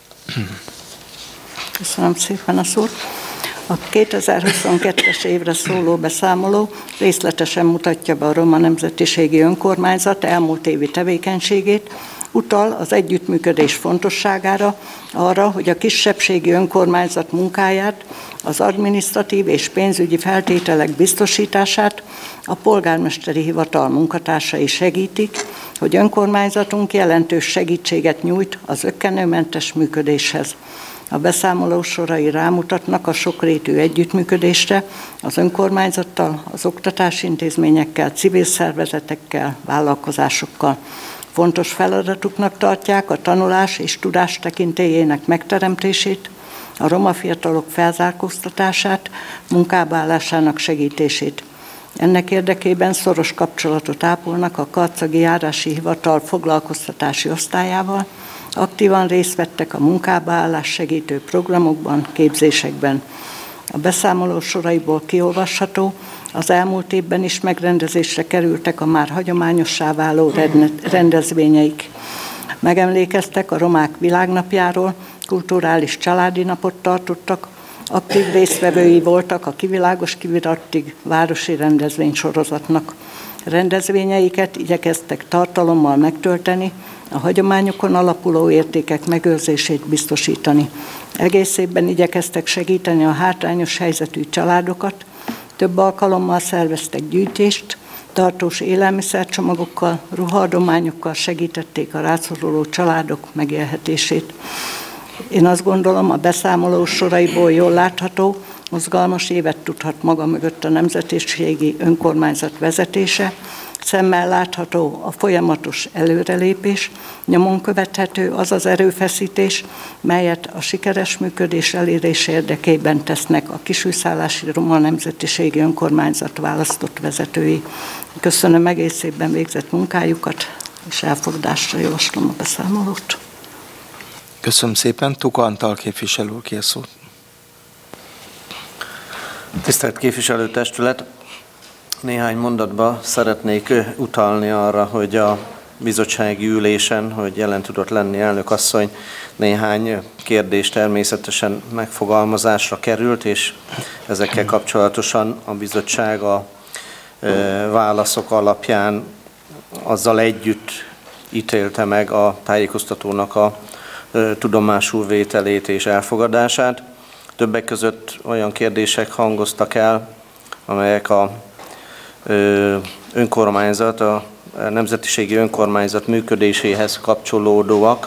C: Köszönöm szépen a szót. A 2022-es évre szóló beszámoló részletesen mutatja be a Roma Nemzetiségi Önkormányzat elmúlt évi tevékenységét, utal az együttműködés fontosságára, arra, hogy a kisebbségi önkormányzat munkáját, az adminisztratív és pénzügyi feltételek biztosítását a polgármesteri hivatal munkatársai segítik, hogy önkormányzatunk jelentős segítséget nyújt az zökkenőmentes működéshez. A beszámoló sorai rámutatnak a sokrétű együttműködésre az önkormányzattal, az oktatási intézményekkel, civil szervezetekkel, vállalkozásokkal. Fontos feladatuknak tartják a tanulás és tudás tekintélyének megteremtését, a roma fiatalok felzárkóztatását, munkába állásának segítését. Ennek érdekében szoros kapcsolatot ápolnak a Karcagi Járási Hivatal foglalkoztatási osztályával, aktívan részt vettek a munkába állás segítő programokban, képzésekben. A beszámoló soraiból kiolvasható, az elmúlt évben is megrendezésre kerültek a már hagyományossá váló rendezvényeik. Megemlékeztek a romák világnapjáról, kulturális családi napot tartottak, aktív résztvevői voltak a Kivilágos Kivirattig városi rendezvénysorozatnak. Rendezvényeiket igyekeztek tartalommal megtölteni, a hagyományokon alapuló értékek megőrzését biztosítani. Egész évben igyekeztek segíteni a hátrányos helyzetű családokat, több alkalommal szerveztek gyűjtést, tartós élelmiszercsomagokkal, ruhaadományokkal segítették a rászoruló családok megélhetését. Én azt gondolom, a beszámoló soraiból jól látható, mozgalmas évet tudhat maga mögött a Nemzetiségi Önkormányzat vezetése, szemmel látható a folyamatos előrelépés, nyomon követhető az az erőfeszítés, melyet a sikeres működés elérése érdekében tesznek a Kishújszállási Roma Nemzetiségi Önkormányzat választott vezetői. Köszönöm egész évben végzett munkájukat, és elfogadásra javaslom a beszámolót.
A: Köszönöm szépen. Tuka Antal képviselő úr kér szót.
B: Tisztelt képviselőtestület! Néhány mondatban szeretnék utalni arra, hogy a bizottsági ülésen, hogy jelen tudott lenni elnök asszony, néhány kérdés természetesen megfogalmazásra került, és ezekkel kapcsolatosan a bizottság a válaszok alapján azzal együtt ítélte meg a tájékoztatónak a tudomásul vételét és elfogadását. Többek között olyan kérdések hangoztak el, amelyek a önkormányzat, a Nemzetiségi Önkormányzat működéséhez kapcsolódóak.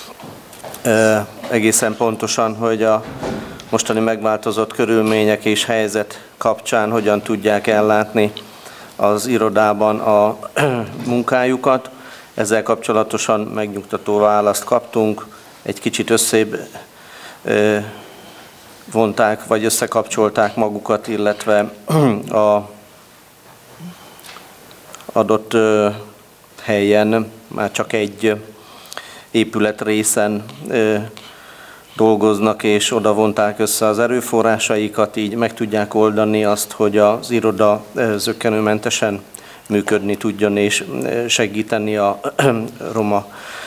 B: Egészen pontosan, hogy a mostani megváltozott körülmények és helyzet kapcsán hogyan tudják ellátni az irodában a munkájukat. Ezzel kapcsolatosan megnyugtató választ kaptunk, egy kicsit összébb vonták vagy összekapcsolták magukat, illetve a adott helyen már csak egy épületrészen dolgoznak, és oda vonták össze az erőforrásaikat, így meg tudják oldani azt, hogy az iroda zökkenőmentesen működni tudjon, és segíteni a roma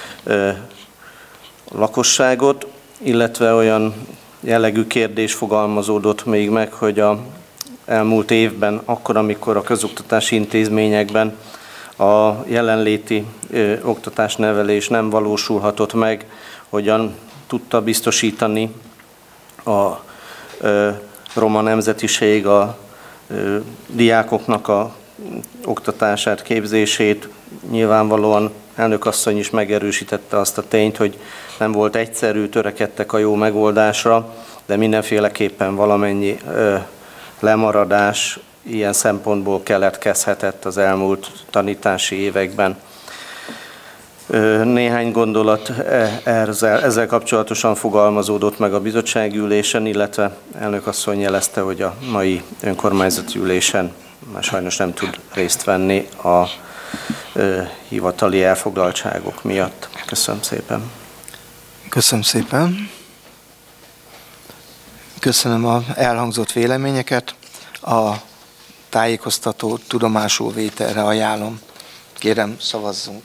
B: lakosságot, illetve olyan jellegű kérdés fogalmazódott még meg, hogy a elmúlt évben, akkor, amikor a közoktatási intézményekben a jelenléti oktatásnevelés nem valósulhatott meg, hogyan tudta biztosítani a roma nemzetiség a diákoknak a oktatását, képzését. Nyilvánvalóan elnökasszony is megerősítette azt a tényt, hogy nem volt egyszerű, törekedtek a jó megoldásra, de mindenféleképpen valamennyi lemaradás ilyen szempontból keletkezhetett az elmúlt tanítási években. Néhány gondolat ezzel kapcsolatosan fogalmazódott meg a bizottsági ülésen, illetve elnök asszony jelezte, hogy a mai önkormányzati ülésen már sajnos nem tud részt venni a hivatali elfoglaltságok miatt. Köszönöm szépen.
A: Köszönöm szépen. Köszönöm az elhangzott véleményeket. A tájékoztató tudomásul vételre ajánlom. Kérem, szavazzunk.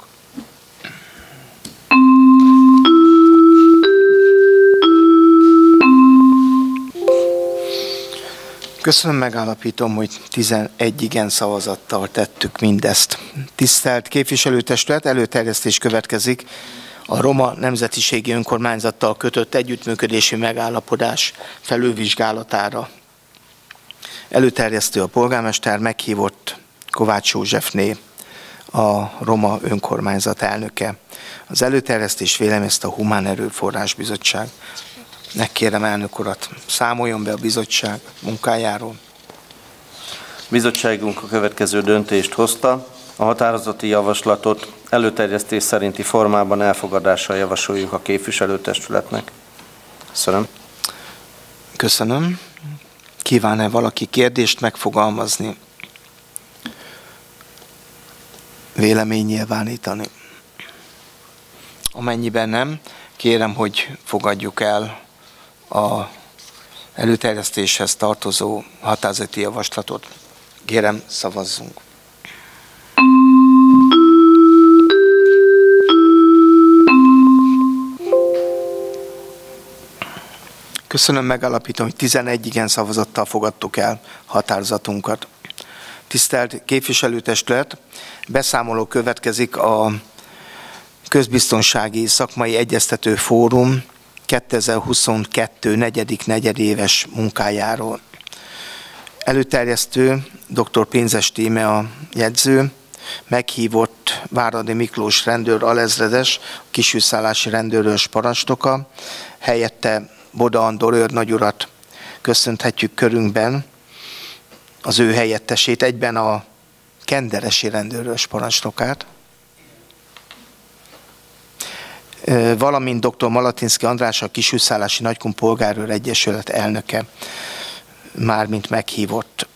A: Köszönöm, megállapítom, hogy 11 igen szavazattal tettük mindezt. Tisztelt képviselőtestület, előterjesztés következik a Roma Nemzetiségi Önkormányzattal kötött együttműködési megállapodás felülvizsgálatára. Előterjesztő a polgármester, meghívott Kovács Józsefné, a Roma Önkormányzat elnöke. Az előterjesztés vélemezte a Humán Erőforrás Bizottság. Megkérem elnök urat, számoljon be a bizottság munkájáról.
B: Bizottságunk a következő döntést hozta. A határozati javaslatot előterjesztés szerinti formában elfogadással javasoljuk a képviselőtestületnek. Köszönöm.
A: Köszönöm. Kíván-e valaki kérdést megfogalmazni? Vélemény nyilvánítani? Amennyiben nem, kérem, hogy fogadjuk el a előterjesztéshez tartozó határozati javaslatot. Kérem, szavazzunk. Köszönöm, megállapítom, hogy 11 igen szavazattal fogadtuk el határozatunkat. Tisztelt képviselőtestület, beszámoló következik a Közbiztonsági Szakmai Egyeztető Fórum 2022. negyedéves munkájáról. Előterjesztő dr. Pénzes Tíme a jegyző, meghívott Váradi Miklós rendőr alezredes, kisűszállási rendőrös parancsnoka, helyette Boda Andor őrnagyurat köszönthetjük körünkben, az ő helyettesét, egyben a kenderesi rendőrös parancsnokát, valamint dr. Malatinszky András, a Kisűszállási Nagykun Polgárőr Egyesület elnöke, mármint meghívott.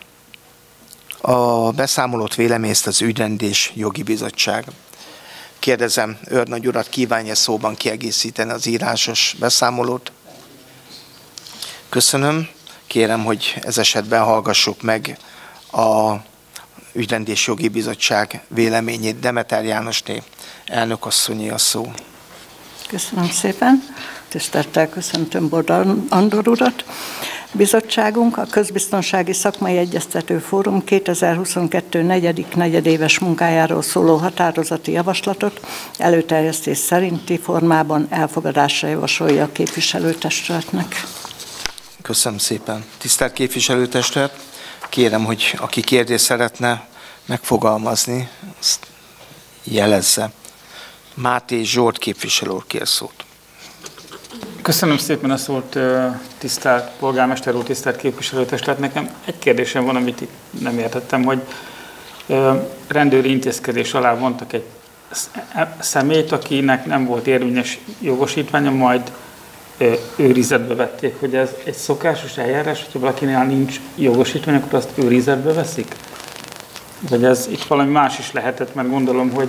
A: A beszámolót véleményezt az Ügyrend és Jogi Bizottság. Kérdezem, őrnagy urat, kívánja szóban kiegészíteni az írásos beszámolót? Köszönöm. Kérem, hogy ez esetben hallgassuk meg a Ügyrend és Jogi Bizottság véleményét. Demeter Jánosné, elnökasszonyé a szó.
C: Köszönöm szépen. Tisztelettel köszöntöm Boda Andor urat. Bizottságunk a Közbiztonsági Szakmai Egyeztető Fórum 2022. negyedéves munkájáról szóló határozati javaslatot előterjesztés szerinti formában elfogadásra javasolja a képviselőtestületnek.
A: Köszönöm szépen. Tisztelt képviselőtestület, kérem, hogy aki kérdést szeretne megfogalmazni, azt jelezze. Máté Zsolt képviselő úr kér szót.
G: Köszönöm szépen a szót, tisztelt polgármester úr, tisztelt képviselőtestület. Nekem egy kérdésem van, amit itt nem értettem, hogy rendőri intézkedés alá vontak egy személyt, akinek nem volt érvényes jogosítványa, majd őrizetbe vették. Hogy ez egy szokásos eljárás, hogyha valakinél nincs jogosítvány, akkor azt őrizetbe veszik? Vagy ez itt valami más is lehetett, mert gondolom, hogy...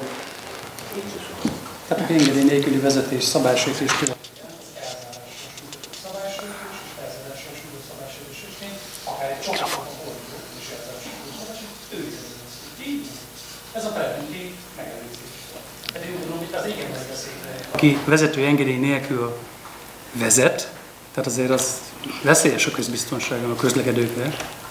H: Tehát engedély nélküli vezetés, szabálysértés tőle. Aki vezető engedély nélkül vezet, tehát azért az veszélyes a közbiztonságon, a közlekedőkre.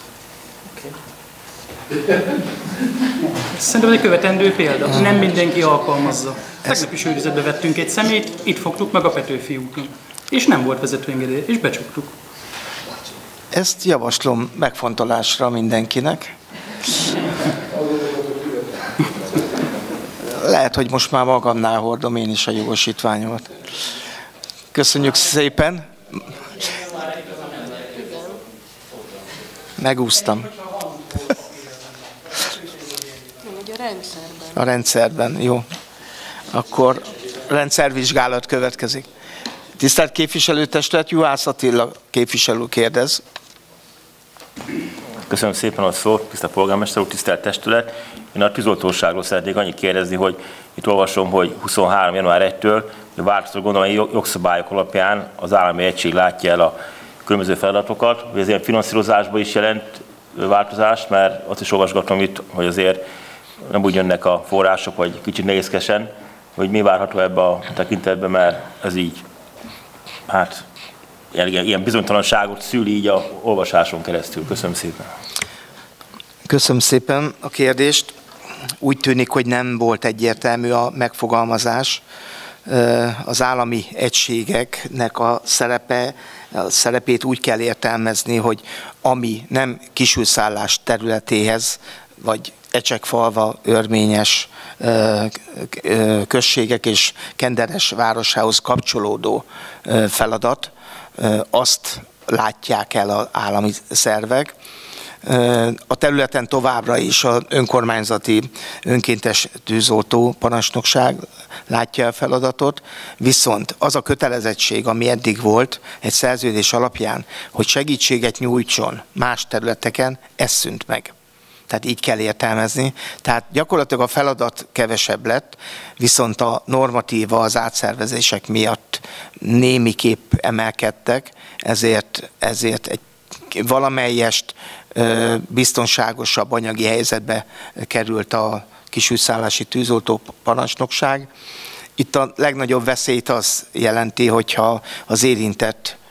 H: Szerintem egy követendő példa. Nem mindenki alkalmazza. Tegnap is őrizetbe vettünk egy szemét, itt fogtuk meg a Petőfi úton. És nem volt vezetőengedély, és becsuktuk.
A: Ezt javaslom megfontolásra mindenkinek. Lehet, hogy most már magamnál hordom én is a jogosítványomat. Köszönjük szépen. Megúsztam. A rendszerben, jó. Akkor rendszervizsgálat következik. Tisztelt képviselőtestület, Juhász Attila képviselő kérdez.
I: Köszönöm szépen a szót, tisztelt polgármester úr, tisztelt testület. Én a tűzoltóságról szeretnék annyit kérdezni, hogy itt olvasom, hogy 23. január 1-től változó gondolom jogszabályok alapján az állami egység látja el a különböző feladatokat, hogy ez ilyen finanszírozásban is jelent változást, mert azt is olvasgatom itt, hogy azért nem úgy jönnek a források, vagy kicsit nehézkesen, hogy mi várható ebbe a tekintetben, mert ez így, hát ilyen bizonytalanságot szül így a olvasáson keresztül. Köszönöm szépen.
A: Köszönöm szépen a kérdést. Úgy tűnik, hogy nem volt egyértelmű a megfogalmazás. Az állami egységeknek a szerepét úgy kell értelmezni, hogy ami nem Kisűszállás területéhez, vagy Ecsekfalva, Örményes községek és Kenderes városához kapcsolódó feladat, azt látják el az állami szervek. A területen továbbra is az önkormányzati önkéntes tűzoltó parancsnokság látja a feladatot, viszont az a kötelezettség, ami eddig volt egy szerződés alapján, hogy segítséget nyújtson más területeken, ez szűnt meg. Tehát így kell értelmezni. Tehát gyakorlatilag a feladat kevesebb lett, viszont a normatíva az átszervezések miatt némiképp emelkedtek, ezért egy valamelyest biztonságosabb anyagi helyzetbe került a Kisűszállási tűzoltó parancsnokság. Itt a legnagyobb veszélyt az jelenti, hogyha az érintett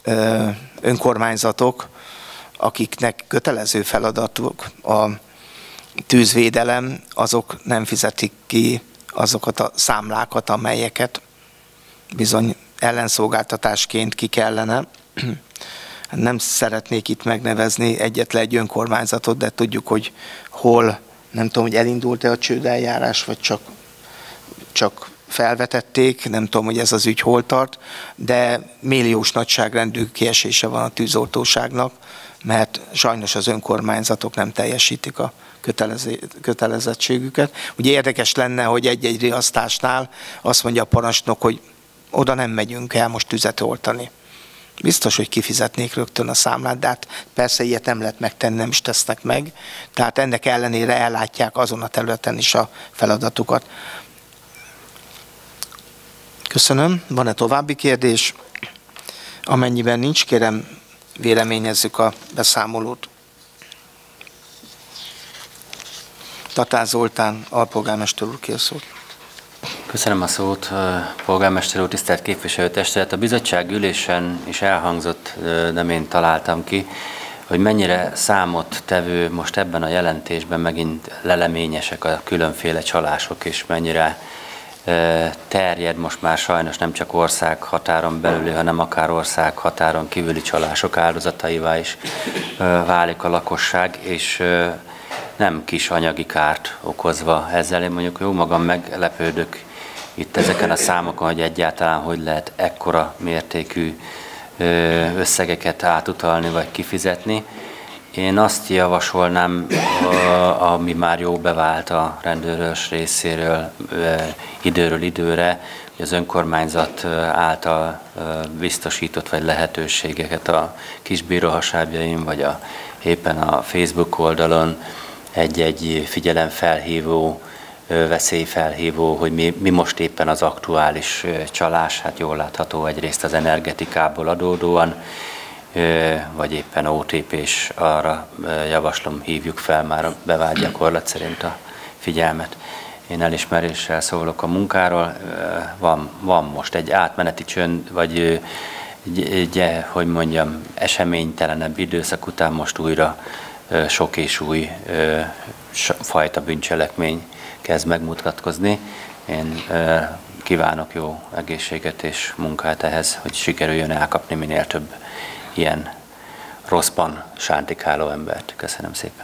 A: önkormányzatok, akiknek kötelező feladatuk a tűzvédelem, azok nem fizetik ki azokat a számlákat, amelyeket bizony ellenszolgáltatásként ki kellene. Nem szeretnék itt megnevezni egyetlen egy önkormányzatot, de tudjuk, hogy hol, nem tudom, hogy elindult-e a csődeljárás, vagy csak felvetették, nem tudom, hogy ez az ügy hol tart, de milliós nagyságrendű kiesése van a tűzoltóságnak, mert sajnos az önkormányzatok nem teljesítik a kötelezettségüket. Ugye érdekes lenne, hogy egy-egy riasztásnál azt mondja a parancsnok, hogy oda nem megyünk el most tüzet oltani. Biztos, hogy kifizetnék rögtön a számlát, de hát persze ilyet nem lehet megtenni, nem is tesznek meg. Tehát ennek ellenére ellátják azon a területen is a feladatukat. Köszönöm. Van-e további kérdés? Amennyiben nincs, kérem, véleményezzük a beszámolót. Tatár Zoltán, alpolgármester úr, kér szót.
J: Köszönöm a szót, polgármester úr, tisztelt képviselőtestület. A bizottság ülésen is elhangzott, nem én találtam ki, hogy mennyire számottevő most ebben a jelentésben megint leleményesek a különféle csalások, és mennyire terjed most már sajnos nem csak országhatáron belüli, hanem akár országhatáron kívüli csalások áldozataivá is válik a lakosság, és nem kis anyagi kárt okozva ezzel. Én mondjuk jó magam meglepődök itt ezeken a számokon, hogy egyáltalán hogy lehet ekkora mértékű összegeket átutalni vagy kifizetni. Én azt javasolnám, ami már jó bevált a rendőrös részéről időről időre, hogy az önkormányzat által biztosított vagy lehetőségeket a kisbíróhasábjain, vagy éppen a Facebook oldalon egy-egy figyelemfelhívó, veszélyfelhívó, hogy mi most éppen az aktuális csalás, hát jól látható egyrészt az energetikából adódóan, vagy éppen OTP-s, arra javaslom, hívjuk fel már a bevált gyakorlat szerint a figyelmet. Én elismeréssel szólok a munkáról, van most egy átmeneti csönd, vagy hogy mondjam, eseménytelenebb időszak után most újra sok és új fajta bűncselekmény kezd megmutatkozni. Én kívánok jó egészséget és munkát ehhez, hogy sikerüljön elkapni minél több ilyen rosszban sántikáló embert. Köszönöm szépen.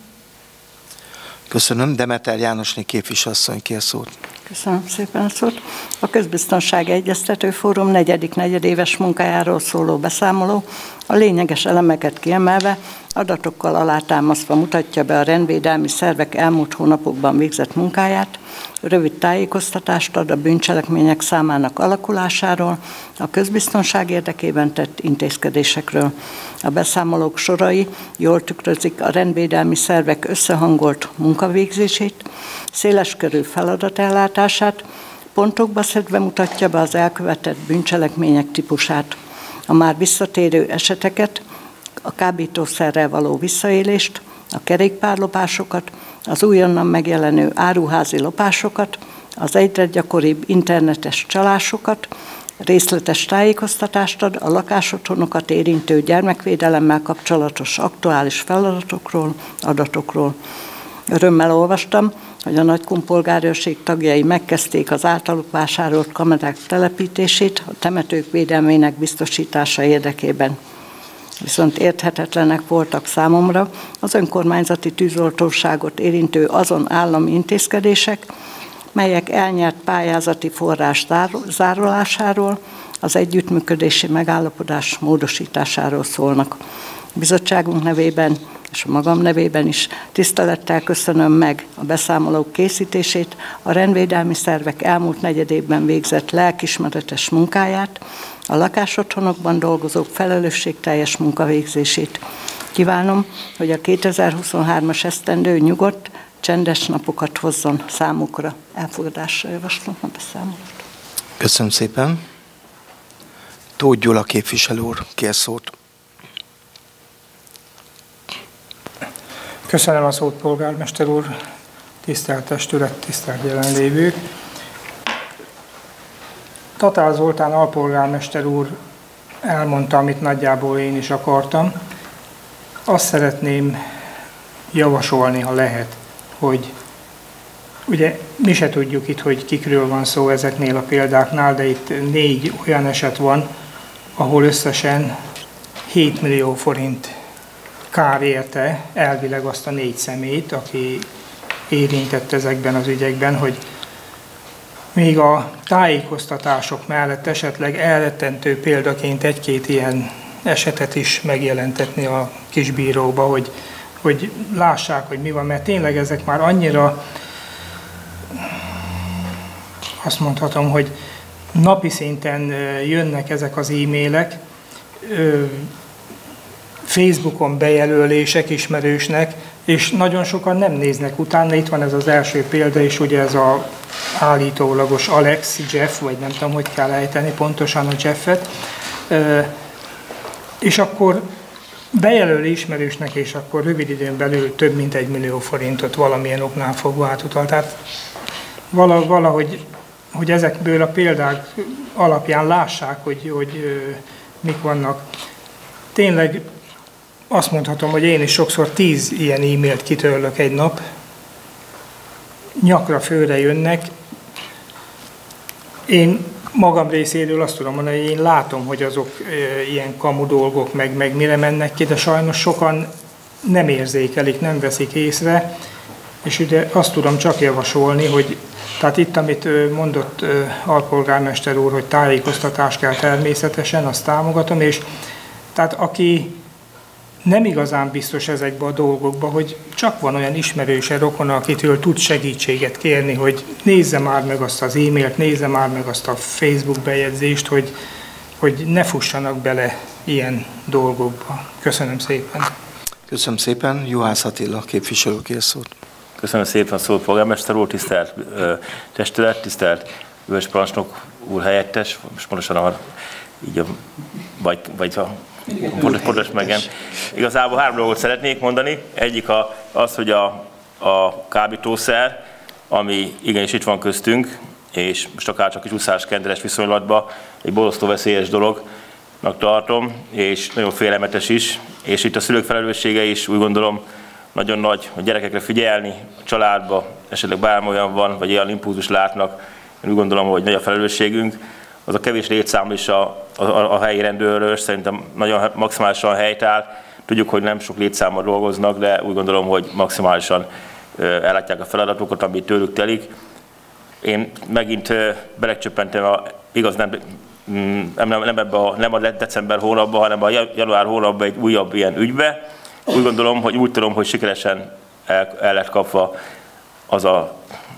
A: Köszönöm. Demeter Jánosné képviselőasszony kér szót.
C: Köszönöm szépen a szót. A Közbiztonsági Egyeztető Fórum negyedéves munkájáról szóló beszámoló a lényeges elemeket kiemelve, adatokkal alátámasztva mutatja be a rendvédelmi szervek elmúlt hónapokban végzett munkáját, rövid tájékoztatást ad a bűncselekmények számának alakulásáról, a közbiztonság érdekében tett intézkedésekről. A beszámolók sorai jól tükrözik a rendvédelmi szervek összehangolt munkavégzését, széleskörű feladatellátását, pontokba szedve mutatja be az elkövetett bűncselekmények típusát, a már visszatérő eseteket, a kábítószerrel való visszaélést, a kerékpárlopásokat, az újonnan megjelenő áruházi lopásokat, az egyre gyakoribb internetes csalásokat, részletes tájékoztatást ad a lakásotthonokat érintő gyermekvédelemmel kapcsolatos aktuális feladatokról, adatokról. Örömmel olvastam, hogy a Nagykunpolgárőrség tagjai megkezdték az általuk vásárolt kamerák telepítését a temetők védelmének biztosítása érdekében. Viszont érthetetlenek voltak számomra az önkormányzati tűzoltóságot érintő azon állami intézkedések, melyek elnyert pályázati forrás zárolásáról, az együttműködési megállapodás módosításáról szólnak. A bizottságunk nevében és a magam nevében is tisztelettel köszönöm meg a beszámolók készítését, a rendvédelmi szervek elmúlt negyedévben végzett lelkismeretes munkáját, a lakásotthonokban dolgozók felelősségteljes munkavégzését. Kívánom, hogy a 2023-as esztendő nyugodt, csendes napokat hozzon számukra. Elfogadásra javaslom a beszámolót.
A: Köszönöm szépen. Tóth Gyula képviselő úr, kér szót.
K: Köszönöm a szót, polgármester úr, tisztelt testület, tisztelt jelenlévők. Tatár Zoltán alpolgármester úr elmondta, amit nagyjából én is akartam. Azt szeretném javasolni, ha lehet, hogy ugye mi se tudjuk itt, hogy kikről van szó ezeknél a példáknál, de itt 4 olyan eset van, ahol összesen 7 millió forint kár érte elvileg azt a 4 személyt, aki érintett ezekben az ügyekben, hogy még a tájékoztatások mellett esetleg elrettentő példaként 1-2 ilyen esetet is megjelentetni a kisbíróba, hogy lássák, hogy mi van, mert tényleg ezek már annyira, azt mondhatom, hogy napi szinten jönnek ezek az e-mailek, Facebookon bejelölések ismerősnek, és nagyon sokan nem néznek utána. Itt van ez az első példa, és ugye ez a állítólagos Alex, Jeff, vagy nem tudom, hogy kell ejteni pontosan a Jeffet, és akkor bejelöl ismerősnek, és akkor rövid időn belül több mint 1 millió forintot valamilyen oknál fogva átutal. Tehát valahogy hogy ezekből a példák alapján lássák, hogy mik vannak. Tényleg azt mondhatom, hogy én is sokszor 10 ilyen e-mailt kitörlök egy nap, nyakra főre jönnek. Én magam részéről azt tudom mondani, hogy én látom, hogy azok ilyen kamu dolgok, meg mire mennek ki, de sajnos sokan nem érzékelik, nem veszik észre, és ugye azt tudom csak javasolni, hogy tehát itt, amit mondott alpolgármester úr, hogy tájékoztatás kell természetesen, azt támogatom, és tehát aki nem igazán biztos ezekbe a dolgokba, hogy csak van olyan ismerőse, rokona, akitől tud segítséget kérni, hogy nézze már meg azt az e-mailt, nézze már meg azt a Facebook bejegyzést, hogy ne fussanak bele ilyen dolgokba. Köszönöm szépen.
A: Köszönöm szépen. Juhász Attila képviselő kér szót.
I: Köszönöm szépen a szót, polgármester úr, tisztelt testület, tisztelt vörösparancsnok úr helyettes, most pontosan így pontos megen. Igazából 3 dolgot szeretnék mondani. Egyik az, hogy a kábítószer, ami igenis itt van köztünk, és most akár csak kisúszás kenderes viszonylatban egy borzasztó veszélyes dolognak tartom, és nagyon félelmetes is, és itt a szülők felelőssége is úgy gondolom nagyon nagy, a gyerekekre figyelni, a családba, esetleg bármi olyan van, vagy ilyen impulzus látnak, én úgy gondolom, hogy nagy a felelősségünk. Az a kevés létszám is a helyi rendőrös szerintem nagyon maximálisan helytáll. Tudjuk, hogy nem sok létszámmal dolgoznak, de úgy gondolom, hogy maximálisan ellátják a feladatokat, ami tőlük telik. Én megint belecsöppentem, igaz, nem a december hónapban, hanem a január hónapban egy újabb ilyen ügybe. Úgy gondolom, hogy sikeresen el lett kapva az a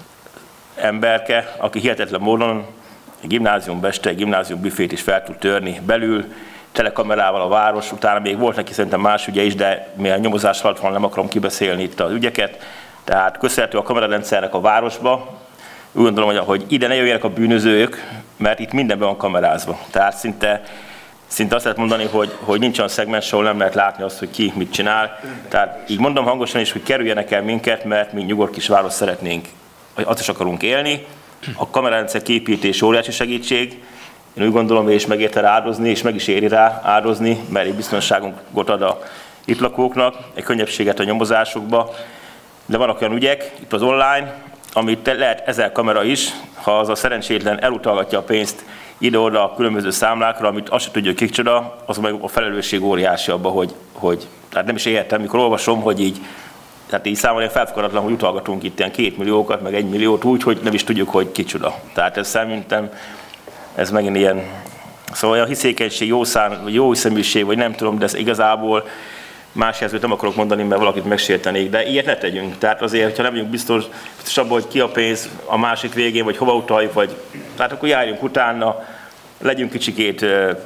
I: emberke, aki hihetetlen módon egy gimnáziumbeste, egy gimnáziumbüfét is fel tud törni belül, telekamerával a város, utána még volt neki szerintem más ügye is, de mivel nyomozás alatt van, nem akarom kibeszélni itt az ügyeket. Tehát köszönhető a kamerarendszernek a városba. Úgy gondolom, hogy ide ne jöjjenek a bűnözők, mert itt mindenben van kamerázva. Tehát szinte azt lehet mondani, hogy nincs olyan szegmens, ahol nem lehet látni azt, hogy ki mit csinál. Tehát így mondom hangosan is, hogy kerüljenek el minket, mert mi nyugodt kis város szeretnénk, azt is akarunk élni. A kamerarendszer képítés óriási segítség. Én úgy gondolom, és megérte rá áldozni, és meg is éri rá áldozni, mert egy biztonságot ad a itt lakóknak, egy könnyebbséget a nyomozásokba. De vannak olyan ügyek, itt az online, amit lehet 1000 kamera is, ha az a szerencsétlen elutalgatja a pénzt ide-oda a különböző számlákra, amit azt se tudja, hogy kicsoda, az meg a felelősség óriási abban, hogy tehát nem is értem, mikor olvasom, hogy így, tehát így számolni felfogadatlan, hogy utalgatunk itt ilyen 2 milliókat, meg 1 milliót úgy, hogy nem is tudjuk, hogy kicsoda. Tehát ez szerintem, ez megint ilyen, szóval a hiszékenység, jó hiszeműség, vagy nem tudom, de ez igazából más jelzőt nem akarok mondani, mert valakit megsértenék, de ilyet ne tegyünk. Tehát azért, hogyha nem vagyunk biztos abban, hogy ki a pénz a másik végén, vagy hova utaljuk, vagy tehát akkor járjunk utána, legyünk kicsikét,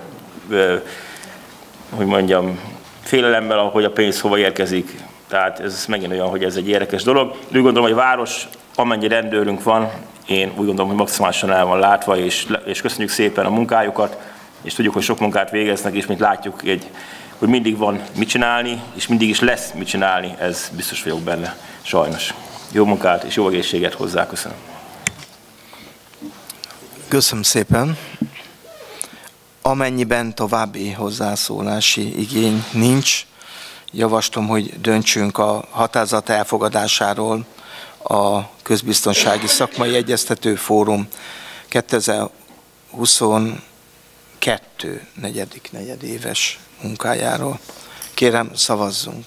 I: hogy mondjam, félelemmel, ahogy a pénz hova érkezik. Tehát ez megint olyan, hogy ez egy érdekes dolog. De úgy gondolom, hogy a város, amennyi rendőrünk van, én úgy gondolom, hogy maximálisan el van látva, és köszönjük szépen a munkájukat, és tudjuk, hogy sok munkát végeznek, és mint látjuk, hogy mindig van mit csinálni, és mindig is lesz mit csinálni, ez biztos vagyok benne, sajnos. Jó munkát és jó egészséget hozzá, köszönöm.
A: Köszönöm szépen. Amennyiben további hozzászólási igény nincs, javaslom, hogy döntsünk a határozat elfogadásáról a Közbiztonsági Szakmai Egyeztető Fórum 2022. negyedéves munkájáról. Kérem, szavazzunk!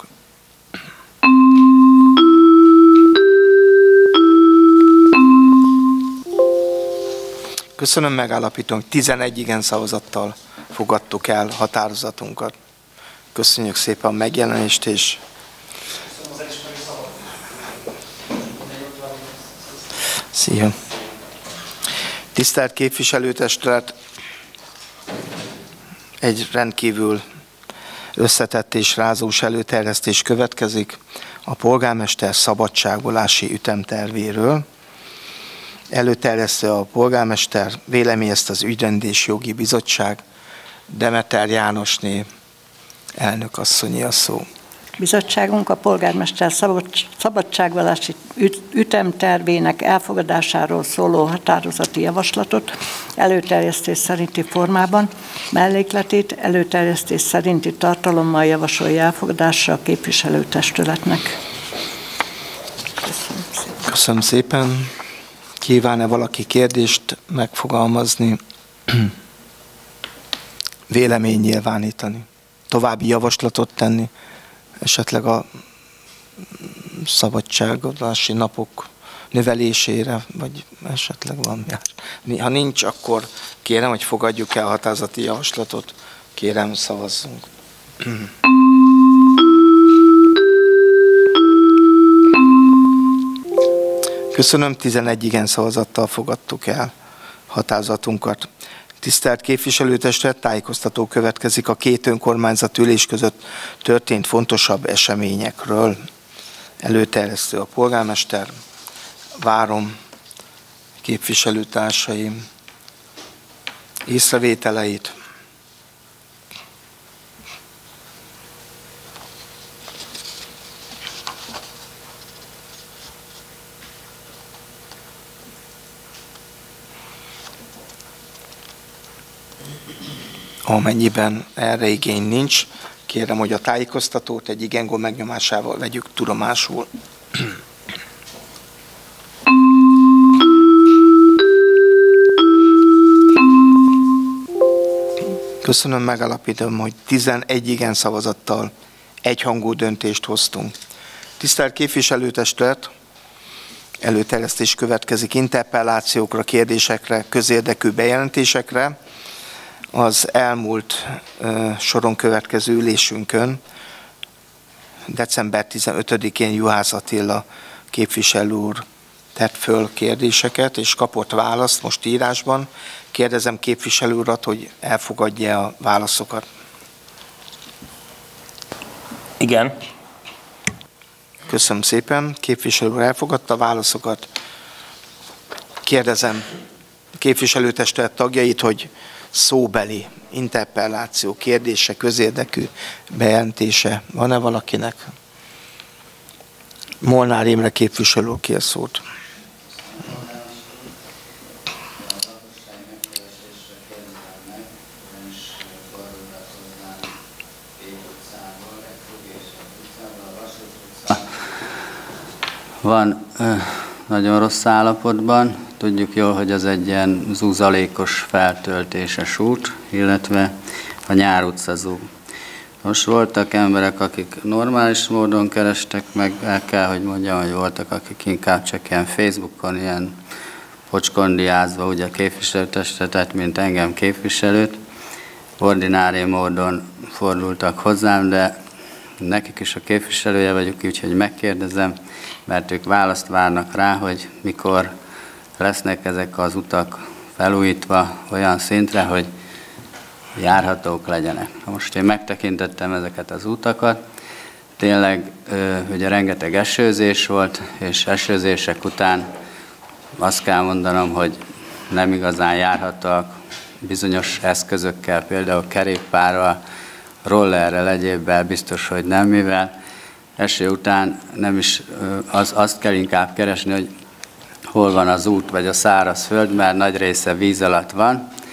A: Köszönöm, megállapítom, 11 igen szavazattal fogadtuk el határozatunkat. Köszönjük szépen a megjelenést, és szia! Tisztelt képviselőtestület, egy rendkívül összetett és rázós előterjesztés következik a polgármester szabadságvolási ütemtervéről. Előterjesztő a polgármester, véleményezte az Ügyrendi és Jogi Bizottság, Demeter Jánosné, elnök asszonyi a szó.
C: Bizottságunk a polgármester szabadságvolási ütemtervének elfogadásáról szóló határozati javaslatot előterjesztés szerinti formában, mellékletét előterjesztés szerinti tartalommal javasolja elfogadásra a képviselőtestületnek.
A: Köszönöm szépen. Kíván-e valaki kérdést megfogalmazni, vélemény nyilvánítani, további javaslatot tenni, esetleg a szabadságvolási napok növelésére, vagy esetleg valami. Ha nincs, akkor kérem, hogy fogadjuk el a határozati javaslatot, kérem, szavazzunk. Köszönöm, 11 igen szavazattal fogadtuk el határozatunkat. Tisztelt képviselőtestület, tájékoztató következik a két önkormányzat ülés között történt fontosabb eseményekről. Előterjesztő a polgármester. Várom képviselőtársaim észrevételeit. Amennyiben erre igény nincs, kérem, hogy a tájékoztatót egy igen-gomb megnyomásával vegyük tudomásul. Köszönöm, megállapítom, hogy 11 igen szavazattal egyhangú döntést hoztunk. Tisztelt képviselőtestület, előterjesztés következik interpellációkra, kérdésekre, közérdekű bejelentésekre. Az elmúlt soron következő ülésünkön, december 15-én Juhász Attila képviselő úr tett föl kérdéseket, és kapott választ most írásban. Kérdezem képviselő urat, hogy elfogadja a válaszokat.
I: Igen.
A: Köszönöm szépen. Képviselő úr elfogadta a válaszokat. Kérdezem képviselőtestület tagjait, hogy szóbeli interpelláció, kérdése, közérdekű bejelentése van-e valakinek? Molnár Imre képviselő kér szót.
E: Van nagyon rossz állapotban. Tudjuk jól, hogy az egy ilyen zúzalékos feltöltéses út, illetve a Nyár utcazó. Most voltak emberek, akik normális módon kerestek meg, el kell, hogy mondjam, hogy voltak, akik inkább csak ilyen Facebookon, ilyen pocskondiázva, ugye a képviselőtestetet, mint engem képviselőt, ordinári módon fordultak hozzám, de nekik is a képviselője vagyok, úgyhogy megkérdezem, mert ők választ várnak rá, hogy mikor lesznek ezek az utak felújítva olyan szintre, hogy járhatók legyenek. Most én megtekintettem ezeket az utakat, tényleg ugye rengeteg esőzés volt, és esőzések után azt kell mondanom, hogy nem igazán járhatóak bizonyos eszközökkel, például kerékpárral, rollerrel, egyébbel biztos, hogy nem, mivel eső után nem is azt kell inkább keresni, hogy hol van az út vagy a szárazföld, mert nagy része víz alatt van,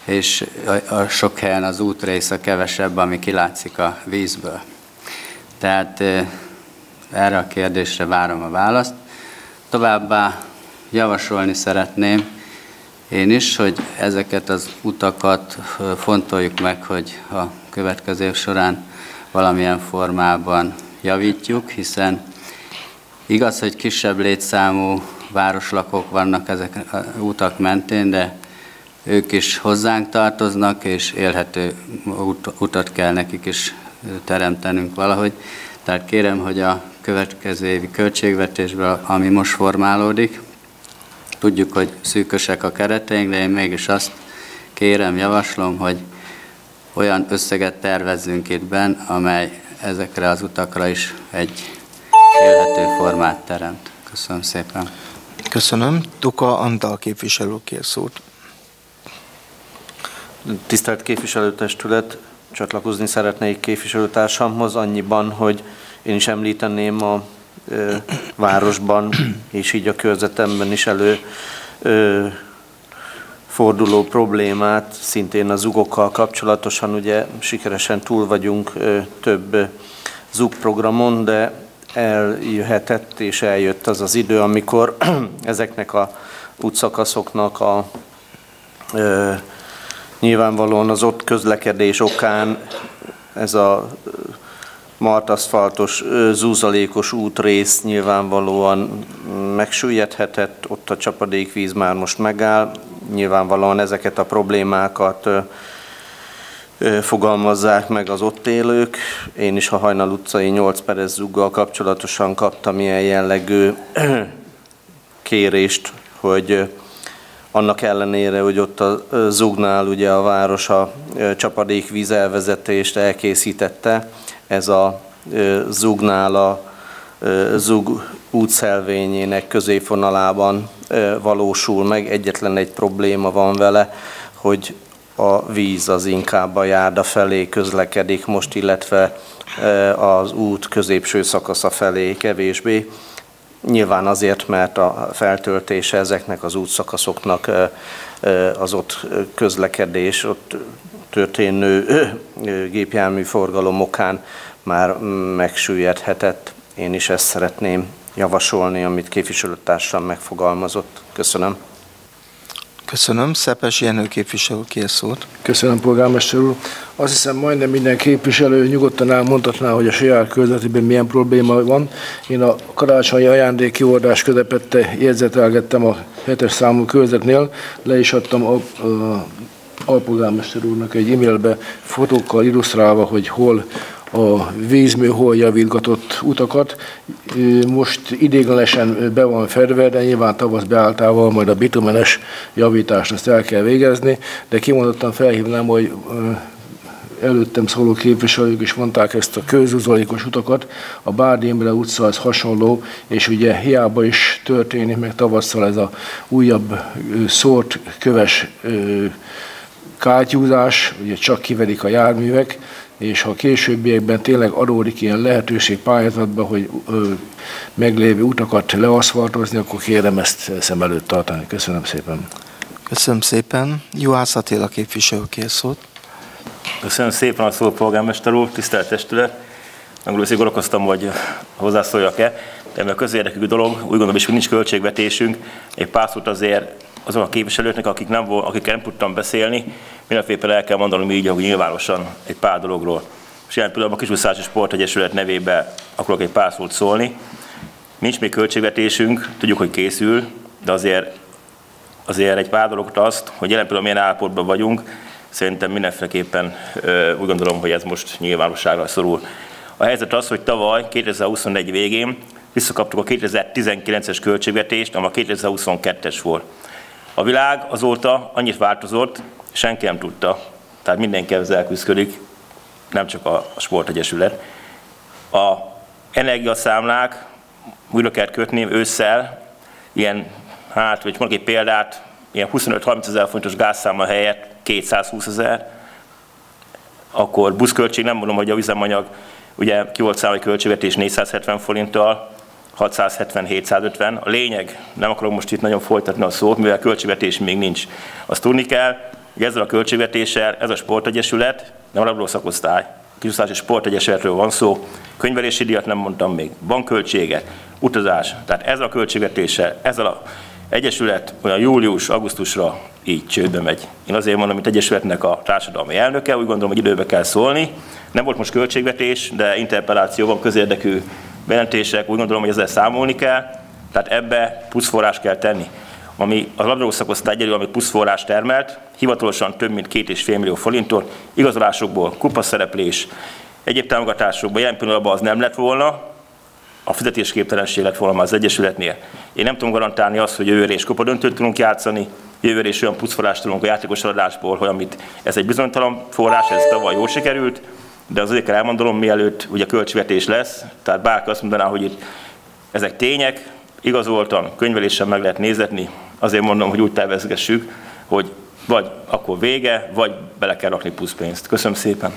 E: és a sok helyen az útrész kevesebb, ami kilátszik a vízből. Tehát erre a kérdésre várom a választ. Továbbá javasolni szeretném én is, hogy ezeket az utakat fontoljuk meg, hogy a következő év során valamilyen formában javítjuk, hiszen igaz, hogy kisebb létszámú városlakók vannak ezek az utak mentén, de ők is hozzánk tartoznak, és élhető utat kell nekik is teremtenünk valahogy. Tehát kérem, hogy a következő évi költségvetésben, ami most formálódik, tudjuk, hogy szűkösek a kereteink, de én mégis azt kérem, javaslom, hogy olyan összeget tervezzünk itt benn, amely ezekre az utakra is egy élhető formát teremt. Köszönöm szépen.
A: Köszönöm. Tuka Antal képviselő kér szót.
B: Tisztelt képviselőtestület, csatlakozni szeretnék képviselőtársamhoz annyiban, hogy én is említeném a városban, és így a körzetemben is forduló problémát, szintén a zugokkal kapcsolatosan, ugye sikeresen túl vagyunk több zug programon, de eljöhetett és eljött az az idő, amikor ezeknek a útszakaszoknak nyilvánvalóan az ott közlekedés okán ez a martaszfaltos, zúzalékos útrész nyilvánvalóan megsüllyedhetett, ott a csapadékvíz már most megáll, nyilvánvalóan ezeket a problémákat fogalmazzák meg az ott élők. Én is a Hajnal utcai 8 Perez zuggal kapcsolatosan kaptam ilyen jellegű kérést, hogy annak ellenére, hogy ott a zugnál ugye a város a csapadékvíz elvezetést elkészítette, ez a zugnál a zug útszelvényének középvonalában valósul meg. Egyetlen egy probléma van vele, hogy a víz az inkább a járda felé közlekedik most, illetve az út középső szakasza felé kevésbé. Nyilván azért, mert a feltöltése ezeknek az útszakaszoknak az ott közlekedés, ott történő gépjármű forgalom okán már megsüllyedhetett. Én is ezt szeretném javasolni, amit képviselőtársam megfogalmazott. Köszönöm.
A: Köszönöm. Szepes Jenő képviselő kér szót.
F: Köszönöm, polgármester úr. Azt hiszem, majdnem minden képviselő nyugodtan elmondhatná, hogy a saját körzetében milyen probléma van. Én a karácsonyi ajándék kiordás közepette jegyzetelgettem a 7-es számú körzetnél, le is adtam a alpolgármester úrnak egy e-mailbe fotókkal illusztrálva, hogy hol a vízmű, hol javítgatott utakat. Most ideiglenesen be van fedve, de nyilván tavasz beálltával majd a bitumenes javítást azt el kell végezni, de kimondottan felhívnám, hogy előttem szóló képviselők is mondták ezt a közúzalékos utakat, a Bárdi Imre utca az hasonló, és ugye hiába is történik meg tavasszal ez a újabb szórt köves kátyúzás, ugye csak kiverik a járművek, és ha a későbbiekben tényleg adódik ilyen lehetőség pályázatban, hogy meglévő utakat leaszfaltozni, akkor kérem ezt szem előtt tartani. Köszönöm szépen.
A: Köszönöm szépen. Juhász Attila képviselő kér szót.
I: Köszönöm szépen a szót, polgármester úr, tisztelt testület. Megmondom, gondolkoztam, hogy hozzászóljak-e, de a közérdekű dolog, úgy gondolom is, hogy nincs költségvetésünk. Egy pár szót azért azon a képviselőknek, akikkel nem tudtam beszélni, mindenféleképpen el kell mondanom így, hogy nyilvánosan egy pár dologról. És jelen pillanatban a Kisúszási Sportegyesület nevében akarok egy pár szót szólni. Nincs még költségvetésünk, tudjuk, hogy készül, de azért egy pár dologot azt, hogy jelen pillanatban milyen állapotban vagyunk, szerintem mindenféleképpen úgy gondolom, hogy ez most nyilvánosságra szorul. A helyzet az, hogy tavaly 2024 végén visszakaptuk a 2019-es költségvetést, ami a 2022-es volt. A világ azóta annyit változott, senki nem tudta, tehát mindenki ezzel küzdik, nem csak a Sportegyesület. A energiaszámlák újra kell kötni ősszel, ilyen, hát, hogy mondok egy példát, ilyen 25-30 ezer forintos gázszámla helyett 220 000, akkor buszköltség, nem mondom, hogy a üzemanyag, ugye ki volt számolva költségvetés 470 forinttal, 670-750. A lényeg, nem akarok most itt nagyon folytatni a szót, mivel költségvetés még nincs. Azt tudni kell, hogy ezzel a költségvetéssel ez a sportegyesület, nem a labdarúgó szakosztály, Kisúszási Sportegyesületről van szó, könyvelési díjat nem mondtam még, bankköltséget, utazás, tehát ezzel a költségvetéssel, ezzel az egyesület olyan július-augusztusra így csődbe megy. Én azért mondom, mint egyesületnek a társadalmi elnöke, úgy gondolom, hogy időbe kell szólni. Nem volt most költségvetés, de interpelláció van, közérdekű bejelentések, úgy gondolom, hogy ezzel számolni kell, tehát ebbe pluszforrás kell tenni. Ami a labdarúgó szakosztály egyedül, amit pluszforrás termelt, hivatalosan több mint 2,5 millió forintot, igazolásokból, kupaszereplés, egyéb támogatásokból jelen pillanatban az nem lett volna, a fizetésképtelenség lett volna már az egyesületnél. Én nem tudom garantálni azt, hogy jövőre is kupadöntőt tudunk játszani, jövőre is olyan pluszforrást tudunk a játékos eladásból, hogy amit ez egy bizonytalan forrás, ez tavaly jól sikerült, de azért kell elmondanom, mielőtt ugye költségvetés lesz, tehát bárki azt mondaná, hogy itt ezek tények, igazoltan, könyvelésen meg lehet nézetni, azért mondom, hogy úgy tervezgessük, hogy vagy akkor vége, vagy bele kell rakni pluszpénzt. Köszönöm szépen!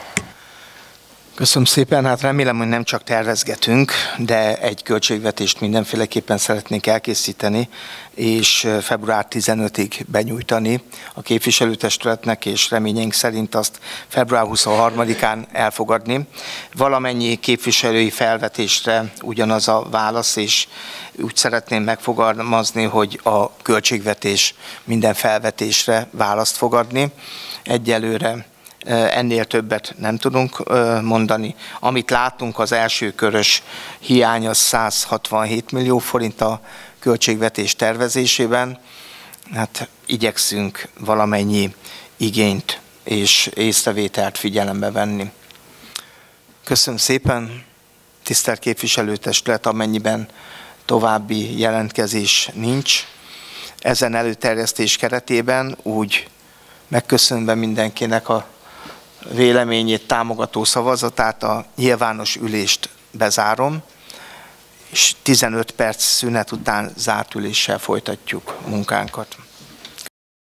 A: Köszönöm szépen, hát remélem, hogy nem csak tervezgetünk, de egy költségvetést mindenféleképpen szeretnénk elkészíteni, és február 15-ig benyújtani a képviselőtestületnek, és reményeink szerint azt február 23-án elfogadni. Valamennyi képviselői felvetésre ugyanaz a válasz, és úgy szeretném megfogalmazni, hogy a költségvetés minden felvetésre választ fog adni. Egyelőre ennél többet nem tudunk mondani. Amit látunk, az első körös hiány az 167 millió forint a költségvetés tervezésében. Hát igyekszünk valamennyi igényt és észrevételt figyelembe venni. Köszönöm szépen, tisztelt képviselőtestület, amennyiben további jelentkezés nincs. Ezen előterjesztés keretében úgy megköszönve mindenkinek a véleményét, támogató szavazatát, a nyilvános ülést bezárom, és 15 perc szünet után zárt üléssel folytatjuk munkánkat.